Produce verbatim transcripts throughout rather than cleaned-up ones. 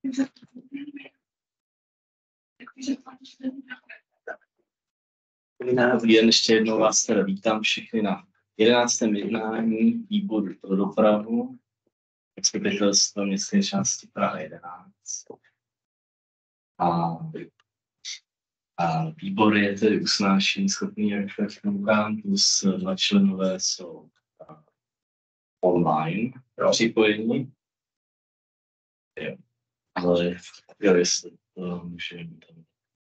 Jen ještě jednou vás teda vítám všechny na jedenáctém jednání výboru pro dopravu zastupitelstva městské části Praha jedenáct. A, a výbor je tedy usnášení schopný jak orgán, plus dva členové jsou a, online jo. Připojení. Jo. Ale jo, jestli to můžeme tam.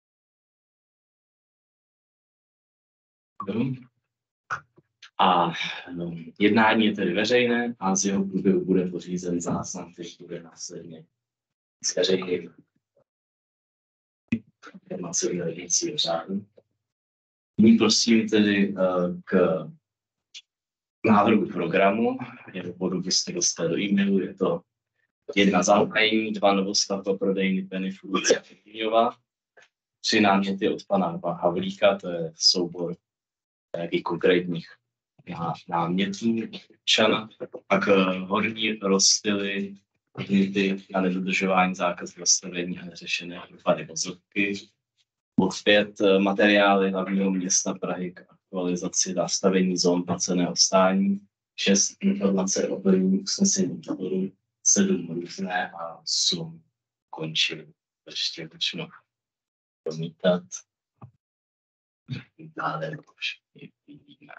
A no, jednání je tedy veřejné a z jeho průběhu bude pořízen záznam, který bude následně zveřejněn informací o jednacího řádu. Nyní prosím tedy uh, k návrhu programu. Jeho bodu byste dostali do e-mailu. Je to jedna zahájení, dva novostavba prodejny Penny Foods a Pekýňova, tři náměty od pana Havlíka, to je soubor nějakých konkrétních námětů občana, pak horní rozptyly podněty na nedodržování zákazu zastavení a neřešené dopady vozovky. Bod pět materiály hlavního města Prahy k aktualizaci nastavení zón placeného stání. šest informace o plnění usnesení výboru. sedm různé a osm končí. Ještě začnu promítat. Dále už vidíme.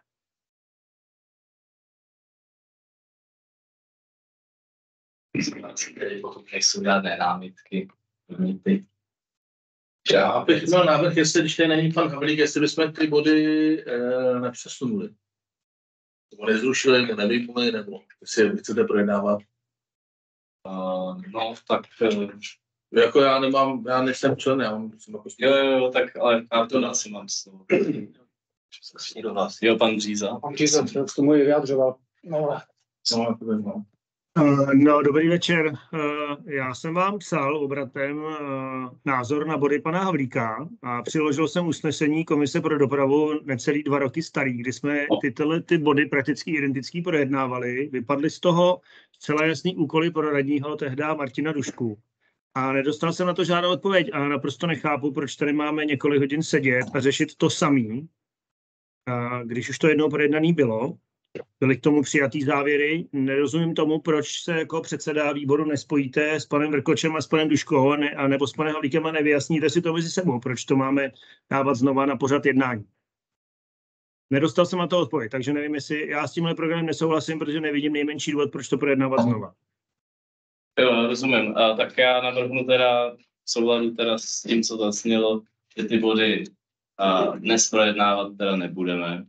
Tedy pokud nejsou žádné námitky, podněty. Já bych měl návrh, jestli když tady není pan Havlík, jestli bychom ty body eh, nepřesunuli. Nebo nezrušili, nebo nevyjmuli, nebo jestli chcete projednávat. Uh, no, tak... Uh, jako já nemám, já nejsem člen, já mám... Jako jo, jo, jo, tak ale já to asi mám slovo. Jo, pan Bříza. Pan Bříza, co k tomu je vyjádřoval. No, no, to bych mal. No, dobrý večer. Já jsem vám psal obratem názor na body pana Havlíka a přiložil jsem usnesení Komise pro dopravu necelý dva roky starý, kdy jsme tyhle ty body prakticky identický projednávali. Vypadly z toho zcela jasný úkoly pro radního tehda Martina Dušku. A nedostal jsem na to žádnou odpověď a naprosto nechápu, proč tady máme několik hodin sedět a řešit to samý, když už to jednou projednaný bylo. Byly k tomu přijatý závěry. Nerozumím tomu, proč se jako předseda výboru nespojíte s panem Vrkočem a s panem Duškou a, ne, a nebo s panem Havlíkem a nevyjasníte si to mezi sebou, proč to máme dávat znova na pořad jednání. Nedostal jsem na to odpověď, takže nevím, jestli já s tímhle programem nesouhlasím, protože nevidím nejmenší důvod, proč to projednávat znova. Jo, rozumím. A tak já navrhnu teda v souladu teda s tím, co zasnělo, že ty body a dnes projednávat teda nebudeme.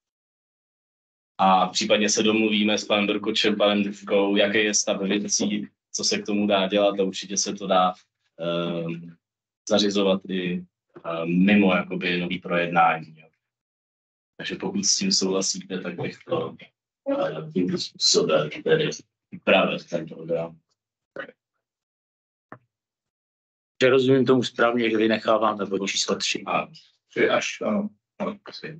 A případně se domluvíme s panem Brkočem, panem Duškou, jaký je stav věcí, co se k tomu dá dělat a určitě se to dá um, zařizovat i um, mimo jakoby nový projednání. Jo. Takže pokud s tím souhlasíte, tak bych to uh, tím způsobem tedy upravil ten program. Že rozumím tomu správně, že vynecháváme bod číslo tři. A tři až, ano. ano prosím.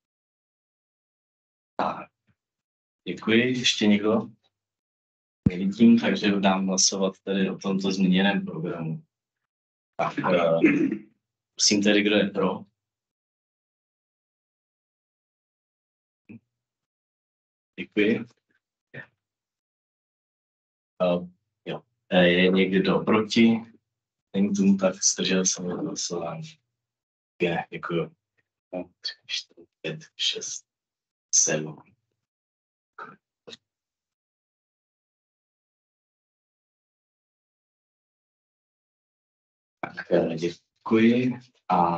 Tak, děkuji. Ještě někdo? Nevidím, takže dám hlasovat tedy o tomto změněném programu. Tak, uh, prosím tedy, kdo je pro? Děkuji. Uh, jo. Je někdo proti? Není tomu tak, zdržel jsem od hlasování. Je, děkuji. tři, čtyři, pět, šest. Sedm. Tak děkuji a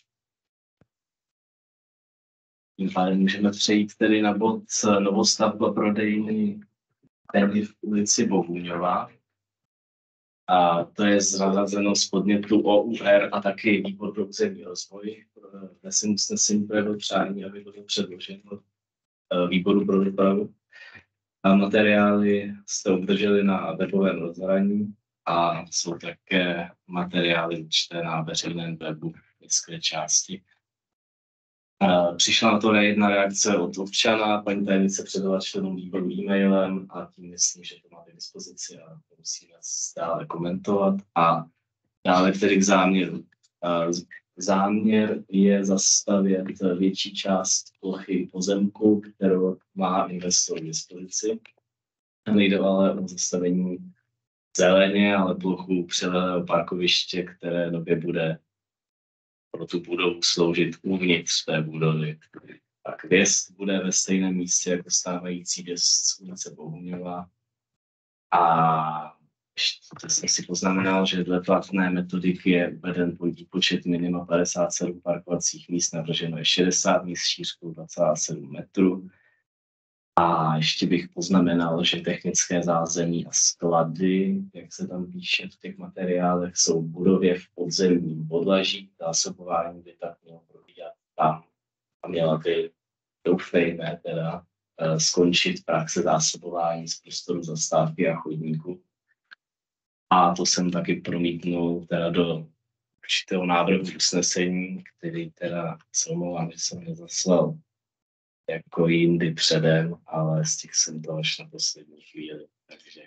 tím pádem můžeme přejít tedy na bod novostavba prodejny Penny v ulici Bohůňova. A to je zařazeno z podnětu O U R a taky výbor pro územní rozvoj. Dnes usnesení projevil přání, aby bylo předloženo výboru pro dopravu. A materiály jste obdrželi na webovém rozhraní a jsou také materiály čtené na veřejném webu městské části. Uh, přišla na to jedna reakce od občana, paní tajemnice předala členům výboru e-mailem a tím myslím, že to má k dispozici a to musíme stále komentovat. A dále tedy k záměru. Uh, záměr je zastavět větší část plochy pozemku, kterou má investor k dispozici. Nejde ale o zastavení zeleně, ale plochu přilehlého parkoviště, které nově bude pro tu budovu sloužit uvnitř té budovy. Tak vjezd bude ve stejném místě jako stávající vjezd z ulice Bohuňova. A ještě jsem si poznamenal, že dle platné metodiky je uveden počet minima padesát sedm parkovacích míst, navrženo je šedesát míst šířkou dva celá sedm metrů. A ještě bych poznamenal, že technické zázemí a sklady, jak se tam píše v těch materiálech, jsou v budově v podzemním podlaží. Zásobování by tak mělo probíhat tam a měla by, doufejme, teda uh, skončit praxe zásobování z prostoru zastávky a chodníku. A to jsem taky promítnul teda do určitého návrhu usnesení, který teda se omlouvám, že jsem nezaslal jako jindy předem, ale stihl jsem to až na poslední chvíli. Takže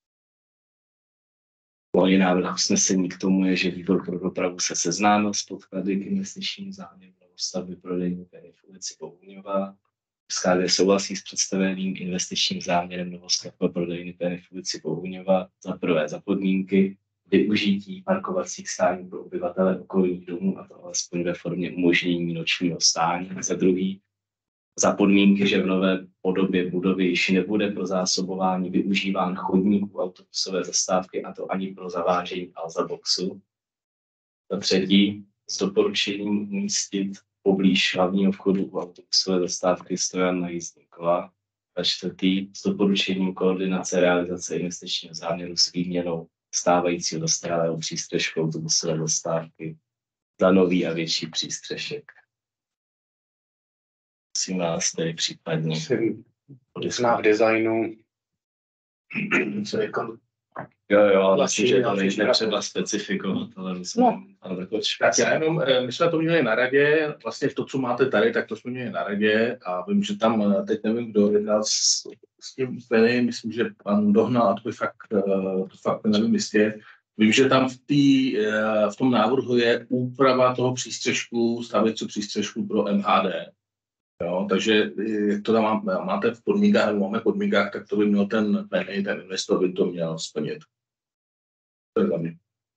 můj návrh usnesení k tomu je, že výbor pro dopravu se seznámil s podklady k investičním záměru stavby prodejní v ulici Bohuňova. S K D souhlasí s představeným investičním záměrem novostavba prodejny v ulici Bohuňova za prvé za podmínky využití parkovacích stání pro obyvatele okolních domů, a to alespoň ve formě umožnění nočního stání. Za druhý za podmínky, že v nové podobě budovy již nebude pro zásobování využíván chodník u autobusové zastávky, a to ani pro zavážení Alza boxu. Za třetí s doporučením umístit poblíž hlavního vchodu u autobusové zastávky stojan na jízdní kola. Za čtvrtý s doporučením koordinace realizace investičního záměru s výměnou stávajícího zastaralého přístřešku autobusové zastávky za nový a větší přístřešek. Prosím vás tedy případně. Zná v designu. Co je jako... Jo, jo, myslím, že to nejde třeba specifikovat, ale myslím, no. ale tak já jenom, my jsme to měli na radě, vlastně to, co máte tady, tak to jsme měli na radě a vím, že tam, teď nevím, kdo jednal s, s tím úplně, myslím, že pan Dohnal, a to by fakt, to fakt nevím jistě. Vím, že tam v, tý, v tom návrhu je úprava toho přístřešku, stavěcího přístřešku pro M H D. Jo, takže jak to tam máte v podmínkách, nebo máme v podmínkách, tak to by měl ten Penny, ten investor by to měl splnit. To je za mě.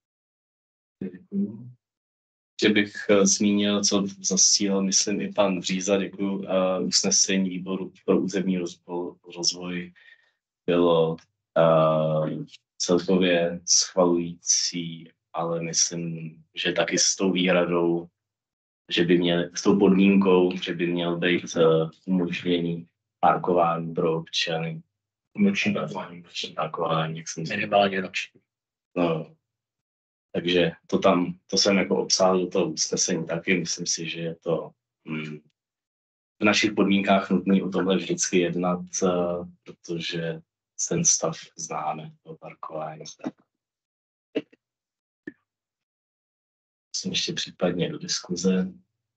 Že bych uh, zmínil, co zasílal, myslím, i pan Bříza, děkuji, uh, usnesení výboru pro územní rozvoj, rozvoj bylo uh, celkově schvalující, ale myslím, že taky s tou výhradou, že by měl, s tou podmínkou, že by měl být uh, umožnění parkování pro občany. Noční parkování. Noční parkování, jak jsem Minimálně noční. No, takže to tam, to jsem jako obsáhl do toho usnesení taky. Myslím si, že je to hm, v našich podmínkách nutné o tomhle vždycky jednat, uh, protože ten stav známe, to parkování. Musím ještě případně do diskuze.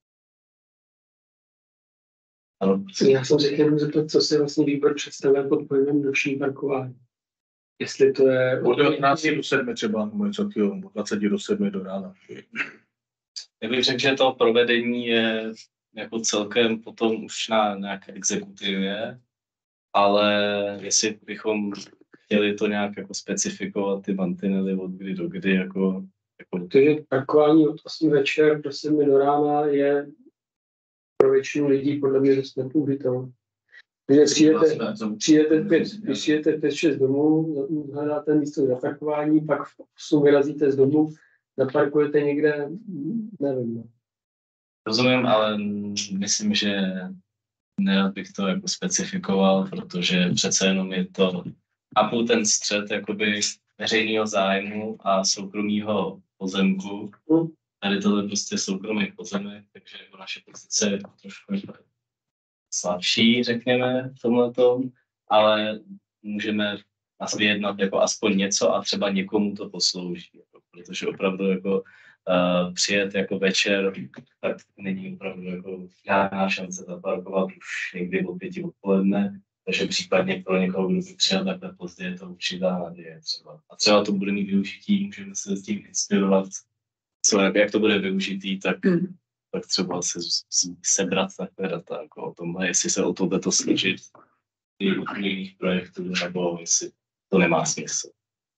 Ano. Já jsem řekl jenom zeptat, co si vlastně výbor představuje pod pojmem noční parkování. Jestli to je... Od devatenácti do sedmi třeba, nebo něco takového, od dvaceti do sedmi do rána. Já bych řekl, že to provedení je jako celkem potom už na nějaké exekutivě, ale jestli bychom chtěli to nějak jako specifikovat, ty mantinely od kdy do kdy, jako... jako... Protože parkování od osmi večer do sedmi do rána je pro většinu lidí podle mě dost nepůjitelné. Takže přijdete, přijdete pět, když přijdete pět šest domů, hledáte místo na parkování, pak v osm vyrazíte z domu, zaparkujete někde, nevím. No. Rozumím, ale myslím, že nerad bych to jako specifikoval, protože přece jenom je to a půl ten střed jakoby veřejného zájmu a soukromého pozemku. Hmm. Tady tohle prostě soukromý pozemek, takže jako naše pozice je trošku slabší, řekněme, v tomhletom, ale můžeme asi vyjednat jako aspoň něco a třeba někomu to poslouží, jako, protože opravdu jako uh, přijet jako večer, tak není opravdu jako žádná šance zaparkovat už někdy od pěti odpoledne, takže případně pro někoho, kdo by přijel takhle pozdě, je to určitá naděje třeba. A třeba to bude mít využití, můžeme se s tím inspirovat, co, jak to bude využitý, tak, mm. tak třeba se sebrat takové data jako o tomhle, jestli se o to bude to snažit u jiných projektů, nebo jestli to nemá smysl.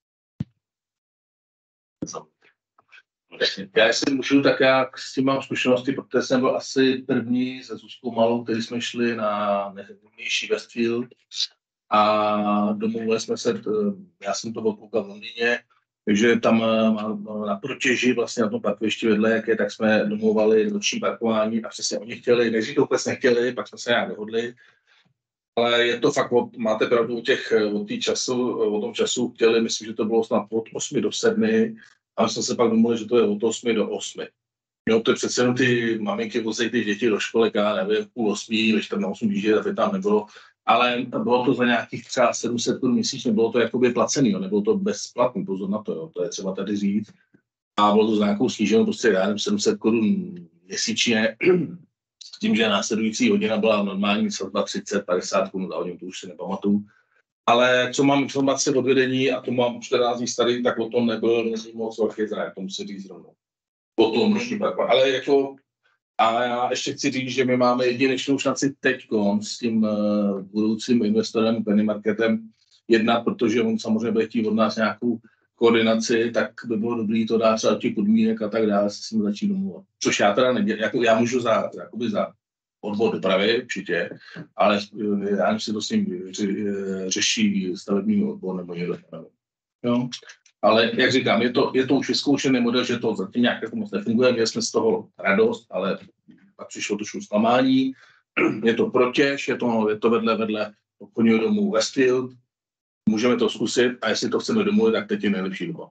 Já jestli můžu, tak já s tím mám zkušenosti, protože jsem byl asi první se Zuzkou Malou, který jsme šli na nejvnější Westfield a domluvili jsme se, já jsem to koukal v Londýně, takže tam na Protěži, vlastně na tom parkovišti vedle, jak je, tak jsme domluvali noční parkování a přesně oni chtěli, než to vůbec nechtěli, pak jsme se nějak dohodli, ale je to fakt, máte pravdu o těch, o, času, o tom času chtěli, myslím, že to bylo snad od osmi do sedmi, a my jsme se pak domluvili, že to je od osmi do osmi. Jo, to je přece jenom ty maminky vozejí ty děti do školek, já nevím, půl osmí, ve čtrnáct osm díže, aby tam nebylo. Ale bylo to za nějakých třeba sedm set korun měsíčně, bylo to jakoby placený, jo, nebylo to bezplatný, pozor na to, jo, to je třeba tady říct. A bylo to za nějakou sníženou, prostě já nevím, sedm set korun měsíčně, s tím, že následující hodina byla normální sazba třicet padesát korun za hodinu, to už si nepamatuju. Ale co mám informace od vedení, a to mám čtrnáct dní starý, tak o tom nebyl nezím moc velký zájem, to musí říct rovnou. O tom roční parkování. Ale jako, a já ještě chci říct, že my máme jedinečnou šanci teďkon s tím uh, budoucím investorem, Penny Marketem, jednat, protože on samozřejmě bude chtít od nás nějakou koordinaci, tak by bylo dobré to dát třeba těch podmínek a tak dále, se s ním začít domluvat. Což já teda nedělám, jako já můžu za, jakoby za odbor dopravy, určitě, ale já nevím, si to s ním řeší stavební odbor nebo někdo. Jo? Ale jak říkám, je to, je to už vyzkoušený model, že to zatím nějak jako moc nefunguje, měli jsme z toho radost, ale pak přišlo trošku zklamání. Je to Protěž, je to, je to vedle, vedle obchodního domu Westfield, můžeme to zkusit a jestli to chceme domluvit, tak teď je nejlepší doba.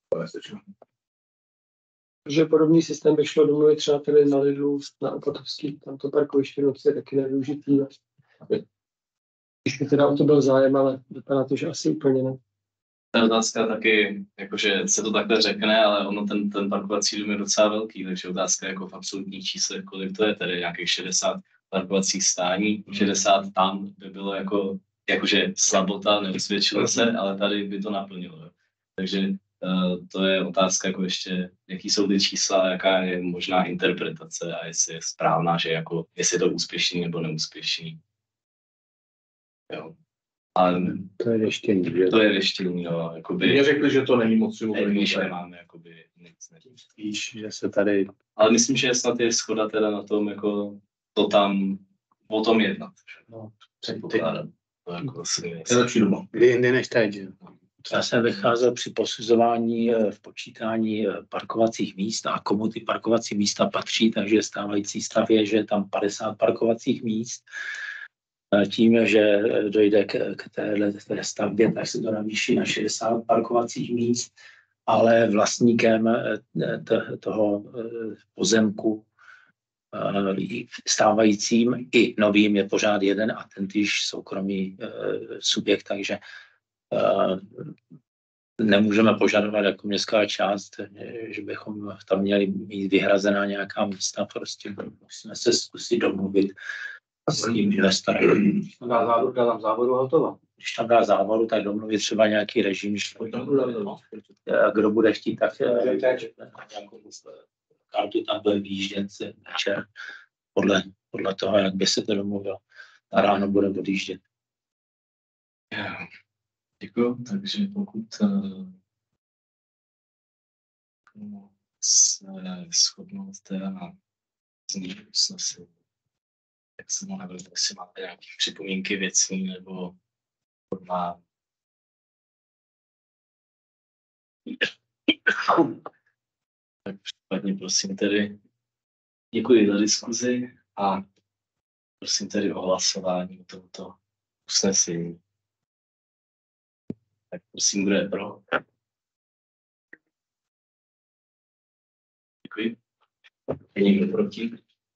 Takže podobný systém by šlo domluvit třeba tady na Lidlu, na Opatovský, tam to parkoviště noci je taky nevyužitý. Když by teda o to byl zájem, ale vypadá to, že asi úplně ne. Ta otázka taky, jakože se to takhle řekne, ale ono ten, ten parkovací dům je docela velký, takže otázka jako v absolutních číslech, kolik to je, tady nějakých šedesát parkovacích stání, šedesát tam by bylo jako, jakože slabota, neusvědčilo se, ale tady by to naplnilo. Takže uh, to je otázka jako ještě, jaký jsou ty čísla, jaká je možná interpretace a jestli je správná, že jako, jestli je to úspěšný nebo neúspěšný. Jo. Ale to je věštění. To je věštění, no, jakoby... Mě řekli, že to není moc ne, že nemáme, jakoby, nic neříct. Víš, že se tady... Ale myslím, že snad je shoda teda na tom, jako to tam, o tom jednat. No, předpokládám. To jako asi je lepší doma. Kdy jindy než teď, že? Já jsem vycházel při posuzování v počítání parkovacích míst a komu ty parkovací místa patří, takže stávající stav je, že je tam padesát parkovacích míst. Tím, že dojde k, k téhle stavbě, tak se to navýší na šedesát parkovacích míst, ale vlastníkem toho pozemku stávajícím i novým je pořád jeden a ten týž soukromý subjekt, takže nemůžeme požadovat jako městská část, že bychom tam měli mít vyhrazená nějaká místa, prostě musíme se zkusit domluvit s tím investorem. Dá závodu, dá tam závodu hotovo. Když tam dá závodu, tak domluvit třeba nějaký režim, že kdo bude chtít, tak kartu tam bude výjíždět večer podle, podle toho, jak by se to domluvilo. A ráno bude odjíždět. Děkuji. Takže pokud se shodnout teda na změní usnesení, jak jsem ho navrhl, jestli máte nějaké připomínky věcní nebo formální. Tak případně prosím tedy, děkuji za diskuzi a prosím tedy o hlasování o tomto usnesení. Tak prosím, kdo je pro? Děkuji. Je někdo proti?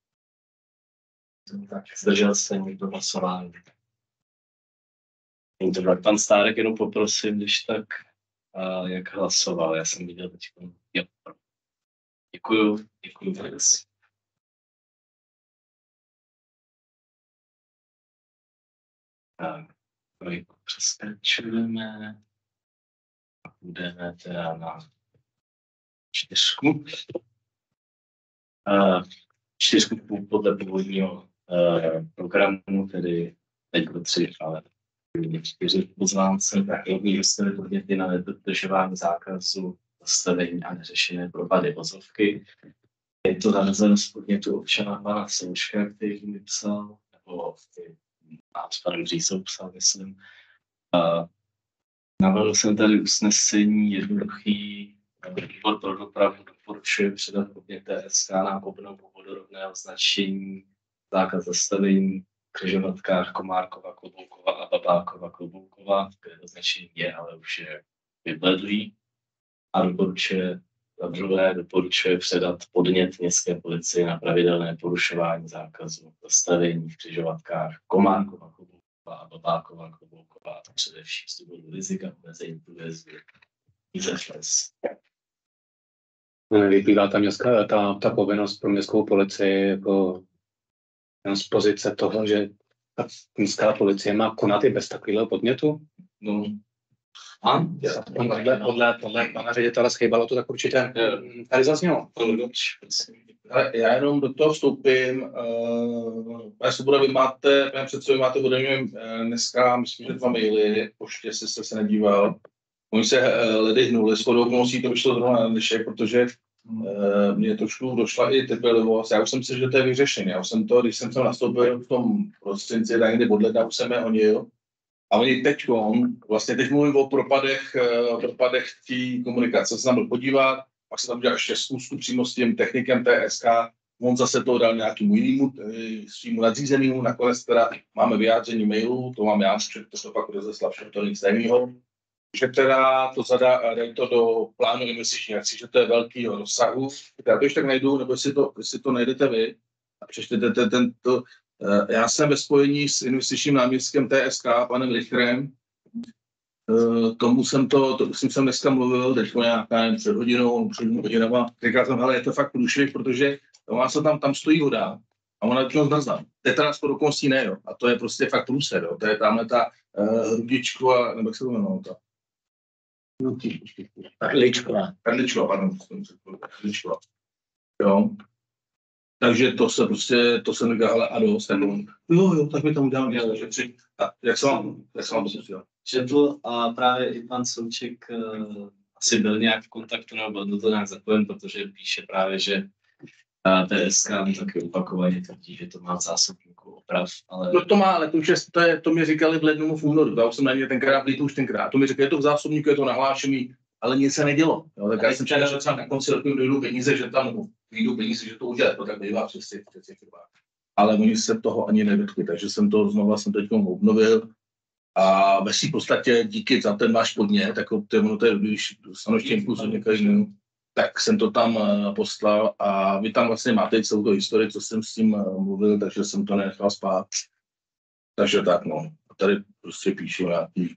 Tak zdržel se někdo hlasování. Není to tak. Pan Stárek, jenom poprosím, když tak, a jak hlasoval. Já jsem viděl teď. Jo, pro. Děkuji. Děkuju, děkuju vůbec. Tak, trojku přeskočíme a půjdeme teda na čtyřku. Uh, čtyřku podle původního uh, programu, tedy teď bylo tři, ale čtyři pozvánce, tak rovněž dostali podněty na nedodržování zákazu, zastavení a neřešené propady vozovky. Je to nalezeno z podnětu občana pana Součka, který mi psal, nebo a s panem Břízou psal, myslím. Uh, navrhl jsem tady usnesení jednoduchý. Výbor pro dopravu doporučuje předat podnět T S K na obnovu vodorovného značení, zákaz zastavení v křižovatkách Komárkova, Kloboukova a Babákova, Kloboukova, kde to značení je, ale už je vybledlý. A doporučuje, za druhé doporučuje předat podnět městské policii na pravidelné porušování zákazu zastavení v křižovatkách Komárkova, Kloboukova a Babákova, Kloboukova, a především z důvodu rizika omezení průjezdu. Vyplývá ta, městská, ta, ta povinnost pro městskou policii jako z pozice toho, že ta městská policie má konat i bez takového podnětu? No. A? Podle, podle, podle pana ředitele schýbalo to tak určitě. Tady zaznělo. Ale já jenom do toho vstoupím. Uh, pane Svoboda, vy máte, pane předsedo, vy máte ode mě uh, dneska, myslím, že dva maily, poště, jestli jste se nedíval. Oni se uh, ledy hnuli, shodou okolností to vyšlo zrovna na dnešek, protože uh, mě trošku došla i trpělivost. Já už jsem si, že to je vyřešené. Já už jsem to, když jsem tam nastoupil v tom prosinci, tak někdy od ledna už jsem je honil. A oni teď, vlastně teď mluvím o propadech, uh, propadech té komunikace. Se tam byl podívat, pak se tam udělal ještě zkusku přímo s tím technikem T S K. On zase to dal nějakému jinému, svýmu nadřízenému, nakonec teda máme vyjádření mailů, to mám já, protože to pak rozeslal všechno, to nic stejného. Že teda to zadá, dají to do plánu investiční akcí, že to je velkýho rozsahu. Já to ještě tak najdu, nebo jestli to, jestli to najdete vy a přečtete tento. Já jsem ve spojení s investičním náměstkem T S K, panem Richterem. Tomu jsem to, to jsem jsem dneska mluvil, teď nějaká před hodinou, před hodinama. Říkal jsem, hele, je to fakt průšvih, protože se tam, tam stojí voda a ona to zmrzla. To je teda skoro okolností ne, jo. A to je prostě fakt průser, jo. To je tamhle ta uh, hrudičko a, nebo jak se to jmenuje, to. Perličková. Perličková, pardon. Perličková. Jo. Takže to se prostě, to se nedělá, ale a dost, tak on, jo, jo, tak mi tam udělám něco, že tři. A jak se vám, jak se vám to pustil? Četl a právě i pan Souček uh, asi byl nějak v kontaktu, nebo byl do toho nějak zapojen, protože píše právě, že uh, T S K taky opakovaně tvrdí, že to má v zásobníku oprav, ale... No to má, ale to už je, to, je, to mi říkali v lednu v únoru, já jsem na ně tenkrát byl, to už tenkrát, to mi říkali, je to v zásobníku, je to nahlášený, ale nic se nedělo. Jo, tak já jsem čekal, že třeba na konci roku dojdou peníze, že tam vyjdou peníze, že to udělá, to tak bývá přes těch firmách. Ale oni se toho ani nedotkli, takže jsem to znovu jsem teď obnovil. A ve svým podstatě díky za ten váš podnět, jako to je ono, to je, když dostanu ještě impuls od někoho, tak jsem to tam poslal a vy tam vlastně máte celou tu historii, co jsem s tím mluvil, takže jsem to nenechal spát. Takže tak no, tady prostě píšu nějaký.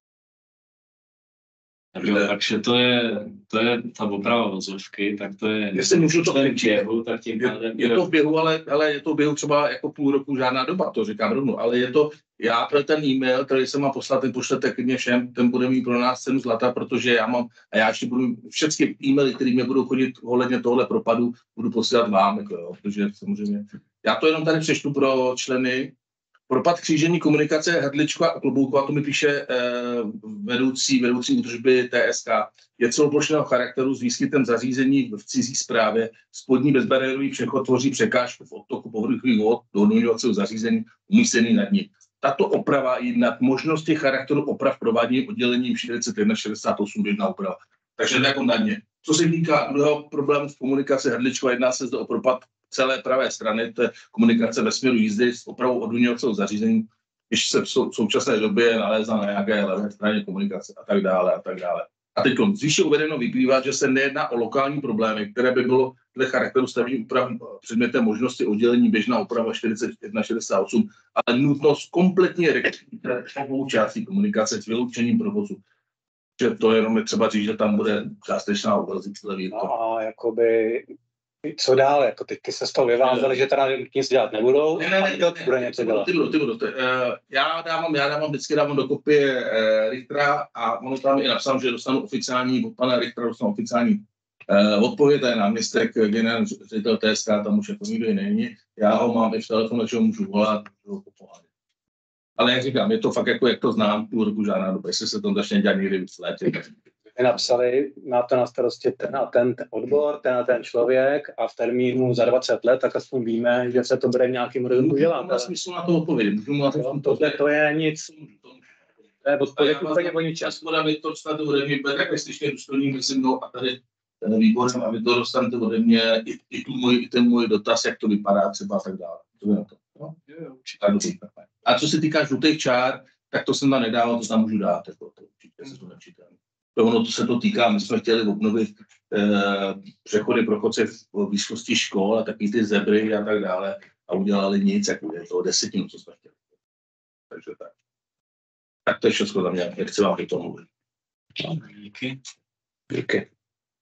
Takže, takže to je, to je ta oprava vozovky, tak to je... Jestli můžu to v běhu, tak tím je, je to v běhu, ale, ale je to v běhu třeba jako půl roku žádná doba, to říkám rovnou, ale je to, já pro ten e-mail, který jsem mám poslat, ten pošlete klidně všem, ten bude mít pro nás cenu zlata, protože já mám, a já ještě budu, všechny e-maily, které mě budou chodit ohledně tohle propadu, budu posílat vám, jako jo, protože samozřejmě, já to jenom tady přečtu pro členy. Propad křížení komunikace Hrdlička a Kloboukova, to mi píše eh, vedoucí, vedoucí údržby T S K, je celoplošného charakteru s výskytem zařízení v cizí správě. Spodní bezbariérový přechod tvoří překážku v odtoku povrchových vod do odměňovacího zařízení umístěný nad ním. Tato oprava je nad možnosti charakteru oprav prováděním oddělením čtyřicet jedna šedesát osm jedna oprava. Takže to jako na dně. Co se týká druhého problému v komunikaci Hrdličkova, jedná se zde o propad celé pravé strany, to je komunikace ve směru jízdy s opravou odměňovacího zařízení, když se v současné době nalézá na nějaké levé straně komunikace a tak dále a tak dále. A teď z výše uvedeno vyplývá, že se nejedná o lokální problémy, které by bylo dle charakteru stavební úprav předmětem možnosti oddělení běžná oprava čtyřicet jedna šedesát osm, ale nutnost kompletně rekonstrukce obou částí komunikace s vyloučením provozu. Že to jenom je třeba říct, že tam bude částečná obrazit. No a jakoby Co dál? Jako teďky se z toho vyvázali, že teda nic dělat nebudou. Ne, ne, ne, to bude něco dělat. Ty budou, ty budou. Uh, já dávám, já dávám, vždycky dávám do kopie uh, Richtera a ono tam je napsáno, že dostanu oficiální, od pana Richtera dostanu oficiální uh, odpověď, to je náměstek, generální ředitel T S K, tam už jako nikdo jiný není. Já ho mám i v telefonu, že ho můžu volat, můžu ho popohádat. Ale jak říkám, je to fakt jako, jak to znám, půl roku žádná doba, jestli se to začne dělat někdy v létě. My napsali, má to na starosti ten a ten, ten odbor, ten a ten člověk a v termínu za dvacet let, tak aspoň víme, že se to bude v nějakým rodu dělat. Má smysl na to odpovědět. Můžu mu na to, to, to, to je nic. To je odpověď úplně o ničem. Já bych to dostat ode mě, tak jestli důstojný mezi mnou a tady ten výborem, aby to dostanete ode mě, i, i, tu můj, i ten můj dotaz, jak to vypadá třeba a tak dále. To je na to. No? A co se týká žlutých čár, tak to jsem tam nedával, to tam můžu dát. Jako, to určitě se to nečítám. Ono to se to týká, my jsme chtěli obnovit eh, přechody pro chodce v blízkosti škol a taky ty zebry a tak dále a udělali nic, jako je to desetinu, co jsme chtěli. Takže tak. Tak to je všechno za mě, jak chci vám to mluvit. Díky. Díky.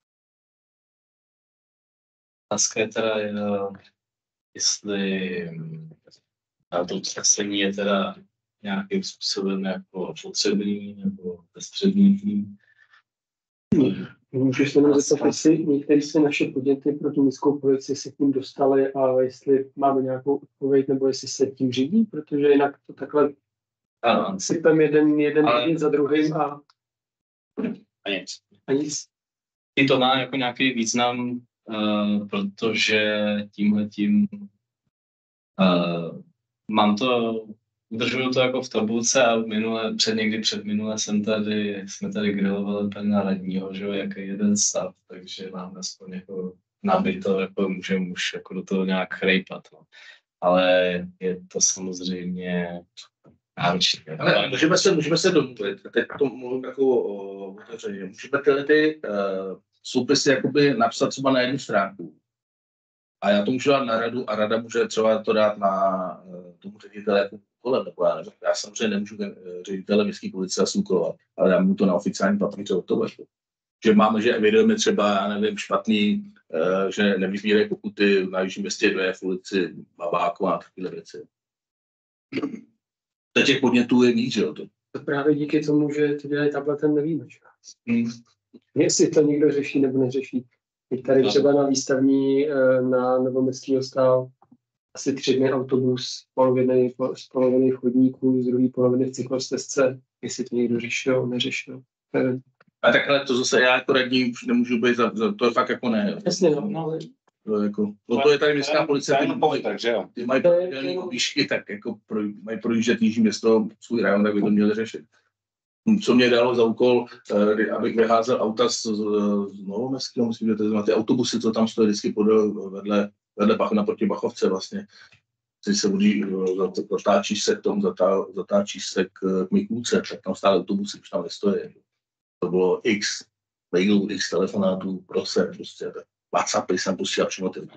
Otázka je teda, jestli na to usnesení je teda nějakým způsobem jako potřebný nebo bezpředmětný. Můžeš se nám zeptat, jestli některé se naše podněty pro tu městskou policii se k ním dostaly a jestli máme nějakou odpověď, nebo jestli se tím řídí, protože jinak to takhle sypem jeden, jeden, ale... jeden za druhým a... a nic. A nic. I to má jako nějaký význam, uh, protože tímhletím uh, mám to, udržuju to jako v tabulce a minule, před někdy před minule jsem tady, jsme tady grilovali pana radního, že jo, jaký jeden stav, takže mám aspoň jako nabito, jako můžeme už jako do toho nějak chrejpat, no. Ale je to samozřejmě náročné. Ale můžeme se, můžeme se domluvit, teď to mluvím jako otevřeně, můžeme tyhle ty uh, soupisy jakoby napsat třeba na jednu stránku. A já to můžu dát na radu a rada může třeba to dát na uh, tomu ředitele jako kolem, nebo já nevím. Já samozřejmě nemůžu ředitele městské policie asúkolovat, ale dám mu to na oficiální papíře od toho. Že máme, že evidujeme třeba, já nevím, špatný, uh, že nevybírají pokuty na Jižním městě dvě v ulici Babáku a takové věci. Těch podnětů je víc, jo. To. to právě díky tomu, že to dělají tabletem, nevíme. Hmm. Jestli to někdo řeší nebo neřeší. Teď tady třeba na výstavní na Novoměstského stál asi tři dny autobus, poloviny, z poloviny chodníků, z druhé poloviny v cyklostezce. Jestli to někdo řešil, neřešil. Nevím. A takhle to zase já jako radní už nemůžu být, za, za, to je fakt jako ne. Jasně, no. no. To, jako, no to je tady městská policie, ty, mají, takže jo. Ty mají pravidelné výšky, tak jako pro, mají projíždět Jižní město, svůj rajon, tak by to měli řešit. Co mě dalo za úkol, abych vyházel auta z, z Novoměstského, myslím, že to znamená ty autobusy, co tam stojí vždycky podle, vedle, vedle Bach, naproti Bachovce vlastně. Když se budí, zatáčíš se k tomu, zatá, zatáčíš se k Mikulce, tak tam stále autobusy, už tam nestojí. To bylo x mailů, x telefonátů, prosím, prostě WhatsAppy jsem posílal přímo ty.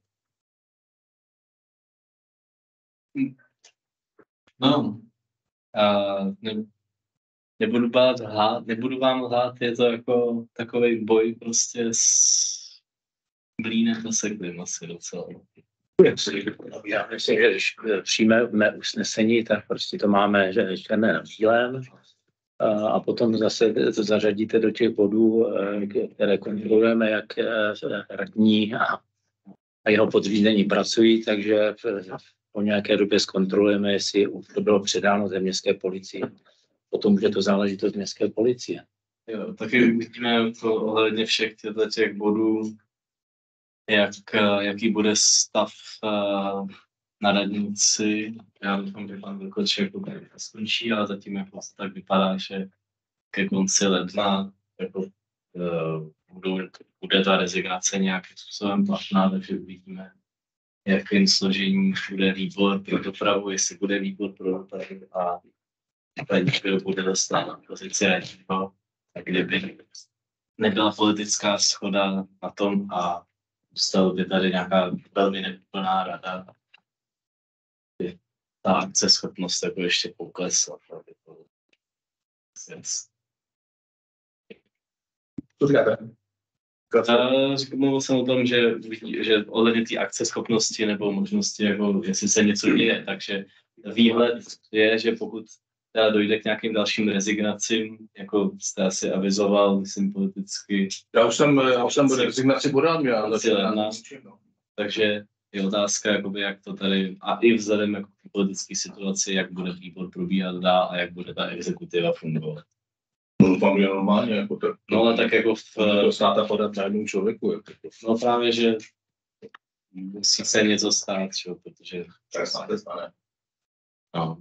No, a ne, nebudu, bát lhát, nebudu vám lhát, je to jako takový boj prostě s blínem a seklým asi docela. Já myslím, že když přijmeme usnesení, tak prostě to máme že černé na bílém a potom zase to zařadíte do těch bodů, které kontrolujeme, jak radní a, a jeho podřízení pracují, takže po nějaké době zkontrolujeme, jestli to bylo předáno ze městské policii. Potom může to záležet od městské policie. Jo, taky uvidíme to ohledně všech těch bodů, jak, jaký bude stav uh, na radnici. Já doufám, že pan Vlkoček skončí, ale zatím jako tak vypadá, že ke konci ledna jako, uh, budou, bude ta rezignace nějakým způsobem platná, takže uvidíme, jakým složením bude výbor pro dopravu, jestli bude výbor pro dopravu a kdo bude dostat na pozici radního, tak kdyby nebyla politická shoda na tom a dostala by tady nějaká velmi neúplná rada, by ta akceschopnost jako ještě poklesla. Co říkáte? Uh, mluvil jsem o tom, že, že ohledně té akceschopnosti nebo možnosti, jako jestli se něco děje, takže výhled je, že pokud teda dojde k nějakým dalším rezignacím, jako jste asi avizoval, myslím politicky. Já už jsem, já už jsem rezignaci podal, já takže je otázka, jakoby, jak to tady, a i vzhledem jako k politické situaci, jak bude výbor probíhat dál a jak bude ta exekutiva fungovat. No, tam je normálně, jako to, no ale tak jako v... To státa podat na jednou člověku. Jako. No právě, že musí se něco stát, čo, protože... Tak se stane. No.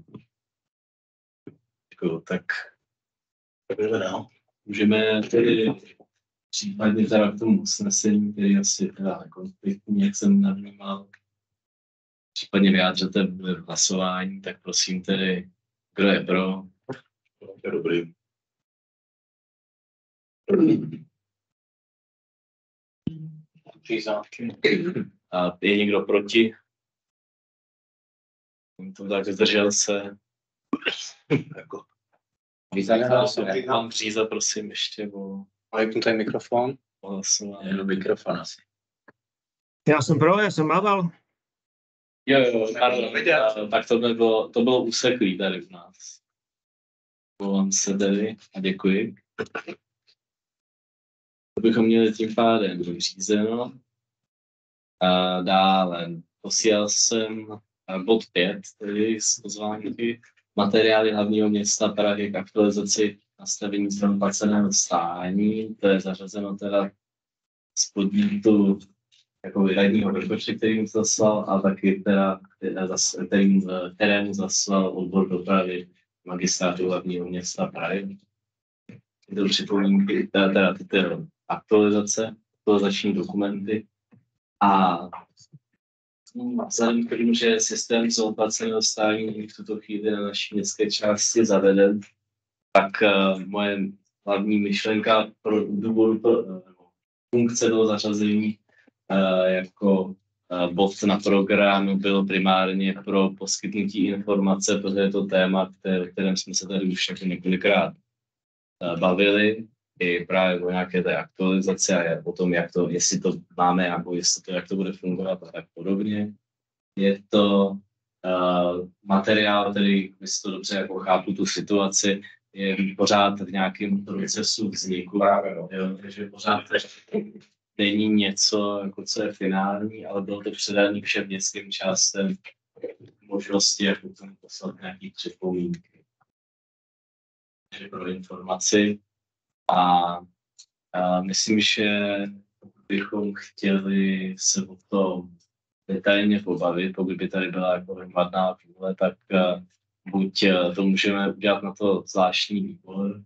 Jako, tak... No. Můžeme tedy případně teda k tomu usnesení, který asi teda konfliktní, jak jsem navnímal, případně vyjádřete v hlasování, tak prosím tedy, kdo je pro? To je dobrý. A je někdo proti? To tak zdržel se. Jako. Mám Bříza, prosím, ještě o... Majte tady mikrofon. O hlasování. Jenom mikrofon asi. Já jsem pro, já jsem mával. Jo, jo, pardon, tak to bylo, to bylo úseklý tady v nás. Volám se tedy a děkuji. To bychom měli tím pádem vyřízeno. A dále posílal jsem bod pět, tedy z pozvánky, materiály hlavního města Prahy k aktualizaci nastavení stran placeného stání. To je zařazeno teda z podnětu jako radního Vrkoče, který mu zaslal, a taky teda, který, kterému zaslal odbor dopravy magistrátu hlavního města Prahy. Tyto připomínky, teda, teda tyto aktualizace, aktualizační dokumenty. A vzhledem k tomu, že systém zaplaceného stání v tuto chvíli na naší městské části zaveden, tak uh, moje hlavní myšlenka pro důvodu pro, uh, funkce toho zařazení uh, jako uh, bod na program bylo primárně pro poskytnutí informace, protože je to téma, které, kterém jsme se tady už jako několikrát uh, bavili, i právě o nějaké té aktualizaci a o tom, jak to, jestli to máme, jako jestli to, jak to bude fungovat a tak podobně. Je to uh, materiál, který, jestli to dobře jako chápu tu situaci, je pořád v nějakém procesu vzniku. Jo, takže pořád není něco, jako co je finální, ale bylo to předané všem městským částem možnosti, jako tomu poslat nějaký připomínky. Takže pro informaci. A, a myslím, že bychom chtěli se o tom detailně pobavit, pokud by tady byla jako hromadná vůle, tak uh, buď uh, to můžeme udělat na to zvláštní výbor,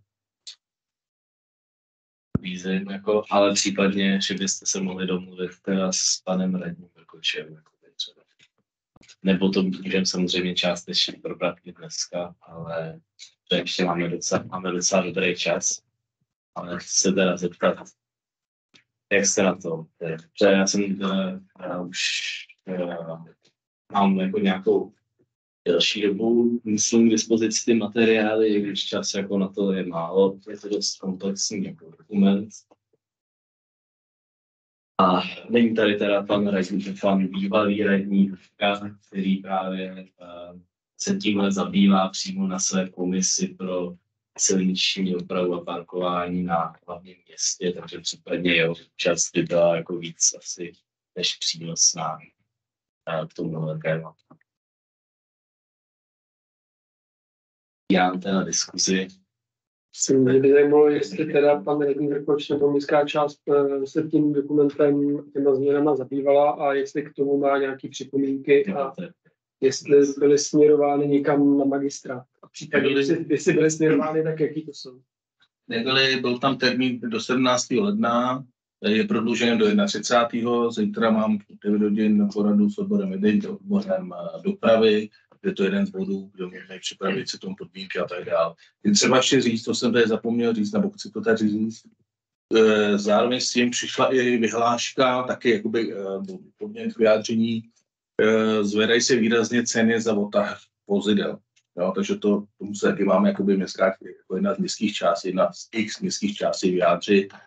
výzvím, jako, ale případně, že byste se mohli domluvit teda s panem radním Vrkočem. Jako třeba. Nebo to můžeme samozřejmě částečně probrat i dneska, ale to ještě máme docela, máme docela dobrý čas. Ale chci se teda zeptat, jak jste na to? Protože já jsem teda, já už teda, mám jako nějakou delší dobu, myslím k dispozici ty materiály, i když čas jako na to je málo, je to dost komplexní jako dokument. A není tady teda pan radní, pan bývalý radní, který právě uh, se tímhle zabývá přímo na své komisi pro silniční dopravu a parkování na hlavním městě, takže případně jeho účast by byla jako víc asi než přínosná k tomu tématu. Já mám teda diskuzi. Mě by zajímalo, jestli teda pan radní Vrkoč nebo městská část se tím dokumentem, těma změnama zabývala a jestli k tomu má nějaké připomínky a jestli byly směrovány někam na magistrát. A případně, jestli, jestli byly směrovány, tak jaký to jsou? Nebyly, byl tam termín do sedmnáctého ledna, je prodloužen do třicátého prvního Zítra mám devět hodin poradu s odborem vedení, odborem dopravy, kde to je jeden z bodů, kde můžeme připravit si tomu podmínky a tak dále. Je třeba ještě říct, to jsem tady zapomněl říct, nebo chci to tady říct. Zároveň s tím přišla i vyhláška, taky jakoby podnět vyjádření, zvedají se výrazně ceny za odtah vozidel. Jo, takže to, tomu se taky máme jakoby městská, jako jedna z městských částí, jedna z x městských částí vyjádřit.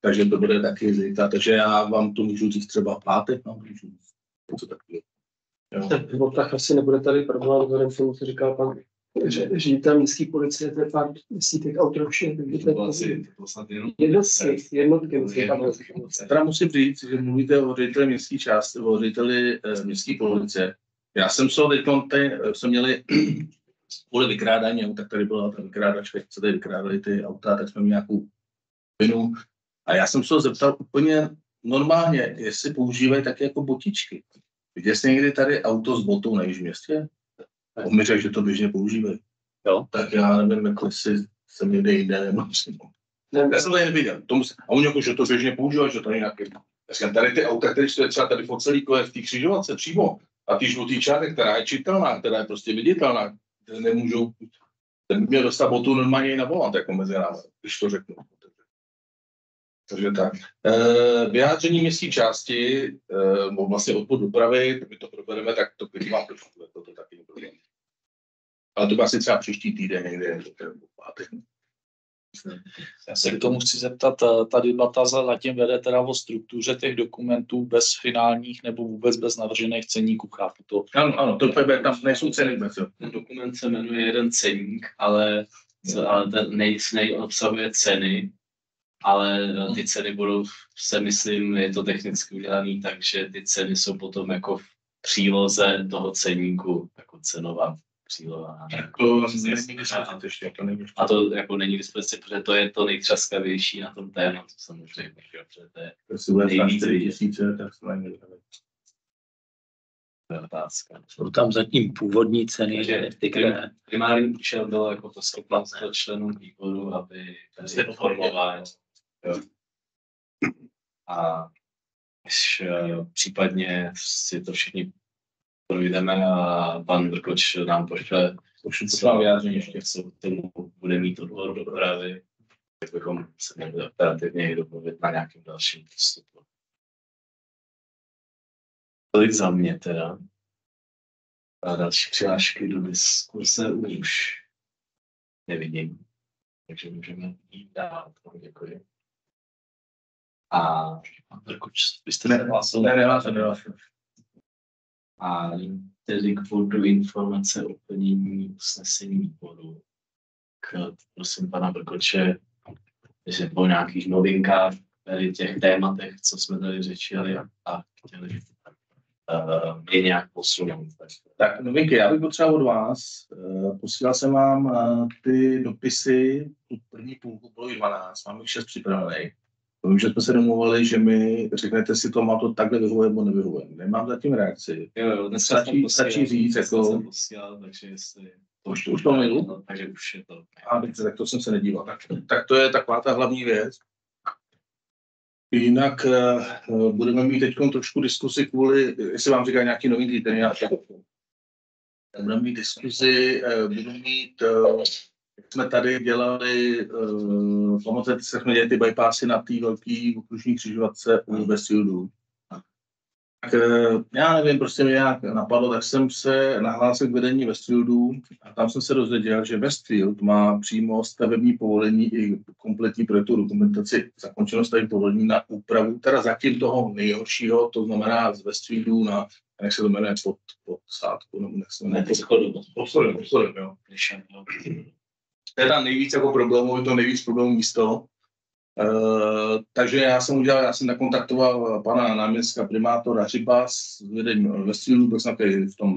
takže to bude taky zítra. Takže já vám to můžu říct třeba v pátek, no, můžu říct něco takového. Tak tak asi nebude tady problém, vzhledem k tomu, co říkal pan že ředitel městské policie, to je pár desítek aut ročně, takže to je asi jednotky, jednotky. Já teda musím říct, že mluvíte o řediteli městské části, o řediteli eh, městské policie. Já jsem se teď, jsme měli kvůli vykrádání, tak tady byla ta vykrádačka, jak se tady vykrádali ty auta, tak jsme měli nějakou vinu. A já jsem se ho zeptal úplně normálně, jestli používají taky jako botičky. Viděl jsi někdy tady auto s botou na jižním městě? On mi řekl, že to běžně používají. Jo. Tak já nevím, jako jestli jsem někde jinde nebo já jsem to jen viděl. A on jako, že to běžně používá, že to je nějaký. Já říkám, tady ty auta, které jsou třeba tady po celý kole v té křižovatce přímo a ty žlutý čárek, která je čitelná, která je prostě viditelná, nemůžou, ten měl dostat botu normálně i na volant, jako mezi námi, když to řeknu. Takže tak. E, vyjádření městské části, e, vlastně odpor dopravy, my to probereme, tak to klidně trošku, to, to taky nebude. Ale to bude asi třeba příští týden někde, nebo pátek. Já se k tomu chci zeptat, ta debata zatím vede teda o struktuře těch dokumentů bez finálních nebo vůbec bez navržených ceníků, chápu to. Ano, ano, to je, tam nejsou ceny vůbec. Ten dokument se jmenuje jeden ceník, ale, ale ten nej, nej obsahuje ceny, ale ty ceny budou, se myslím, je to technicky udělané, takže ty ceny jsou potom jako v příloze toho ceníku, jako cenová příloha. To není vysvětlit ještě, to není A to jako není vysvětlit, protože to je to nejtřaskavější na tom tématu, samozřejmě, protože to je nejvíc tisíce, tak se není otázka. Jsou tam zatím původní ceny, že ty primární účel bylo jako to schopnost členů výboru, aby byli informovali. A když případně si to všichni projdeme a pan Vrkoč nám pošle pošle vyjádření ještě, co k tomu bude mít odbor dopravy, tak bychom se měli operativně domluvit na nějakým dalším postupu. Tolik za mě teda. A další přihlášky do diskuse už nevidím. Takže můžeme jít dál. Děkuji. A pan Vrkoč, vy jste nehlásil? Ne, nehlásil, nehlásil. A tedy k bodu informace o plnění usnesení výboru. K, prosím pana Vrkoče, že po nějakých novinkách tady těch tématech, co jsme tady řečili a chtěli uh, je nějak posunout. Tak novinky, já bych potřeboval od vás, uh, posílal jsem vám uh, ty dopisy, tu první půlku bylo i dvanáct, mám jich šest připravených. Vím, že jsme se domluvili, že mi řeknete si to, má to takhle vyhovuje nebo nevyhovuje. Nemám zatím reakci. Jo, jo, stačí, stačí říct, jako... jsem posílal, takže jestli... Už to, už to mailu? No, takže už je to... A dobře, tak to jsem se nedíval. Tak, tak to je taková ta hlavní věc. Jinak uh, budeme mít teď trošku diskusi kvůli, jestli vám říká nějaký novinky, ten já tak... Budeme mít diskuzi, uh, budeme mít... Uh, jsme tady dělali, uh, pamatujete se, jsme dělali ty bypassy na té velké okružní křižovatce u Westfieldu. Tak uh, já nevím, prostě mě nějak napadlo, tak jsem se nahlásil k vedení Westfieldu a tam jsem se dozvěděl, že Westfield má přímo stavební povolení i kompletní projektovou dokumentaci, zakončeno stavební povolení na úpravu, teda zatím toho nejhoršího, to znamená z Westfieldu na, jak se to jmenuje, pod, pod sádku, nebo jak se jmenuje, pod schodem, pod schodem, pod schodem, jo. To je tam nejvíc jako problémů, je to nejvíc problémů místo. Uh, takže já jsem udělal, já jsem nakontaktoval pana náměstka primátora Hřiba s vedením Westfieldu, byl jsem v tom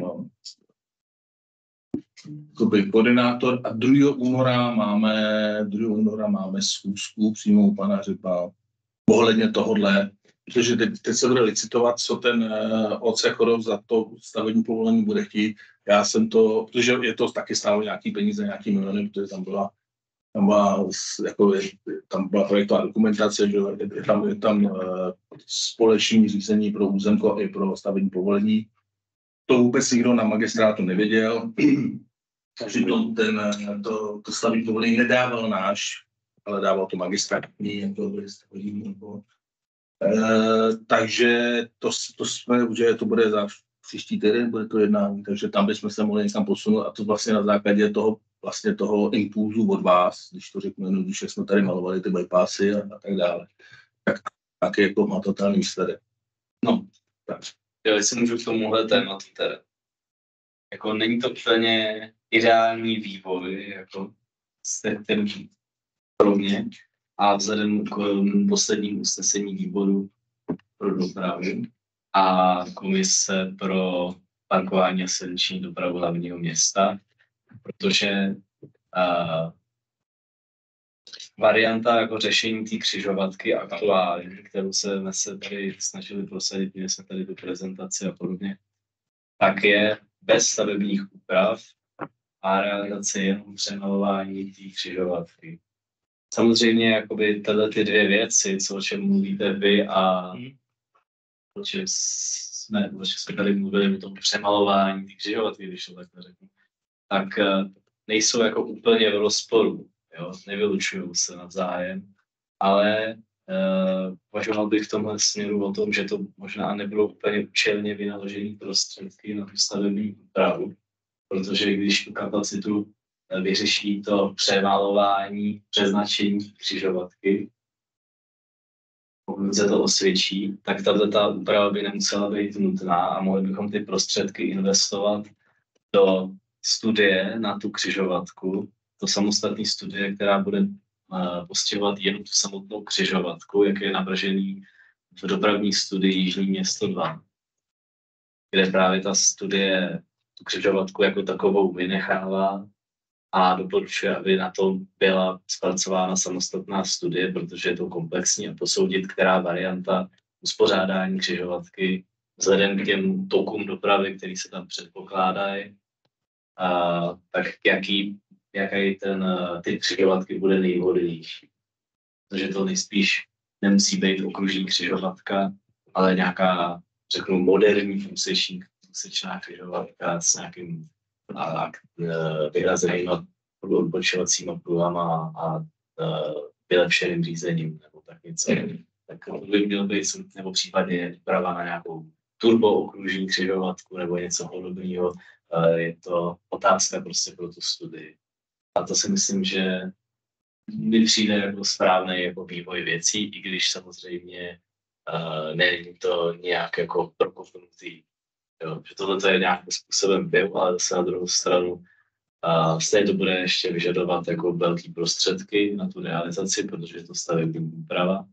uh, koordinátor a druhého února máme, druhého února máme schůzku přímo u pana Hřiba ohledně tohodle, protože teď, teď se bude licitovat, co ten uh, O C Chorov za to stavební povolení bude chtít. Já jsem to, protože je to taky stálo nějaký peníze, nějaký miliony, protože tam byla, tam byla, jako, tam byla projektová dokumentace, že je tam, je tam uh, společné řízení pro územko i pro stavební povolení. To vůbec nikdo na magistrátu nevěděl. Přitom ten, to, to stavební povolení nedával náš, ale dával to magistrátní, jako stavební nebo. Uh, takže to, to jsme, že to bude za příští týden, bude to jednání, takže tam bychom se mohli někam posunout a to vlastně na základě toho, vlastně toho impulzu od vás, když to řeknu, když jsme tady malovali ty bypassy a, a tak dále. tak, tak jako má totální výsledek. No, tak. Já si můžu k tomuhle tématu teda. Jako není to úplně ideální vývoj, jako ten pro mě. A vzhledem k posledním usnesení výboru pro dopravu a komise pro parkování a silniční dopravu hlavního města, protože uh, varianta jako řešení té křižovatky aktuální, kterou se, se tady snažili prosadit, měli jsme tady tu prezentaci a podobně, tak je bez stavebních úprav a realizace jenom přemalování té křižovatky. Samozřejmě jakoby tyhle ty dvě věci, co o čem mluvíte vy a o čem jsme, o čem jsme tady mluvili o tom přemalování té křižovatky, když to takhle řeknu, tak nejsou jako úplně v rozporu, jo? Nevylučují se navzájem, ale uh, uvažoval bych v tomhle směru o tom, že to možná nebylo úplně účelně vynaložené prostředky na tu stavební úpravu, protože když tu kapacitu vyřeší to přemalování, přeznačení křižovatky, pokud se to osvědčí, tak tato úprava by nemusela být nutná a mohli bychom ty prostředky investovat do studie na tu křižovatku, to samostatné studie, která bude uh, postihovat jen tu samotnou křižovatku, jak je navržený v dopravní studii Jižní město dva, kde právě ta studie tu křižovatku jako takovou vynechává a doporučuje, aby na to byla zpracována samostatná studie, protože je to komplexní a posoudit, která varianta uspořádání křižovatky vzhledem k těm tokům dopravy, který se tam předpokládají, a tak jaký, jaký ten typ křižovatky bude nejvhodnější. Protože to nejspíš nemusí být okružní křižovatka, ale nějaká, řeknu, moderní úsečná křižovatka s nějakým a vyhrazenýma odbočovacíma pruhama a vylepšeným řízením nebo tak něco. Tak to by mělo být, nebo případně úprava na nějakou turbookružní křižovatku nebo něco podobného. Je to otázka prostě pro tu studii. A to si myslím, že mi přijde jako správný jako vývoj věcí, i když samozřejmě uh, není to nějak jako prokopnutý. Jo, že tohle je nějakým způsobem byl, ale zase na druhou stranu a stejně to bude ještě vyžadovat jako velký prostředky na tu realizaci, protože je to stavební úprava.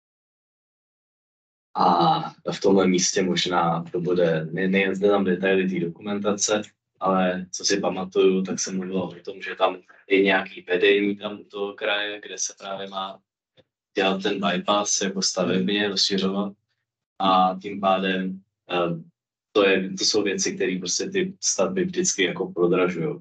A v tomhle místě možná to bude, nejen zde tam detaily té dokumentace, ale co si pamatuju, tak se mluvilo o tom, že tam je nějaký vedení tam u toho kraje, kde se právě má dělat ten bypass jako stavebně, rozšiřovat. A tím pádem to, je, to jsou věci, které prostě ty stavby vždycky jako prodražují.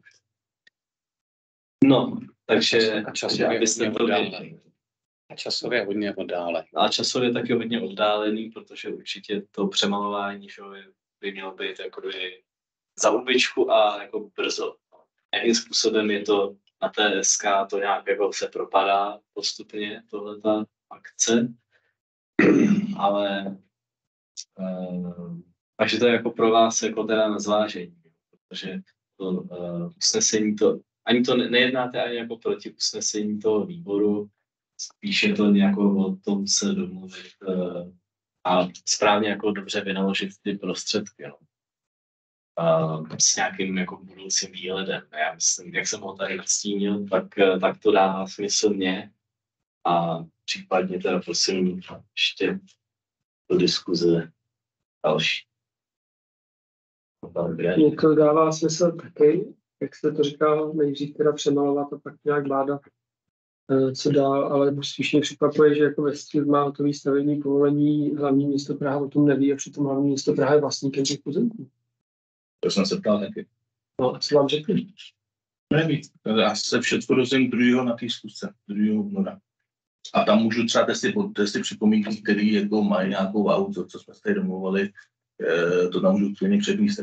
No, takže a časově abyste to věděli. A časově hodně oddálený. A časově taky hodně oddálený, protože určitě to přemalování že by mělo být jako by za hubičku a jako brzo. Jakým způsobem je to na té S K, to nějak jako se propadá postupně, tohleta akce. Ale uh, takže to je jako pro vás jako teda na zvážení, protože to uh, usnesení to, ani to ne, nejednáte ani jako proti usnesení toho výboru, spíš je to nějakou o tom se domluvit uh, a správně jako dobře vynaložit ty prostředky. No. Uh, s nějakým jako budoucím výhledem. Já myslím, jak jsem ho tady nastínil, tak, tak to dává smysl mě a případně teda prosím ještě do diskuze další. Mně to dává smysl taky, jak jste to říkal, nejdřív teda přemalovat a pak nějak vláda co dál, ale spíš mě překvapuje, že jako Vestík má hotový stavební povolení, hlavní město Praha o tom neví a přitom hlavní město Praha je vlastníkem těch pozemků. To jsem se ptal taky. No a co vám řekli? Neví. Já se všechno dozvím druhého na té zkusce, druhého února. A tam můžu třeba testy, testy připomínky, které jako mají nějakou váhu, co, co jsme se tady domluvali, e, to tam můžu klidně předníst.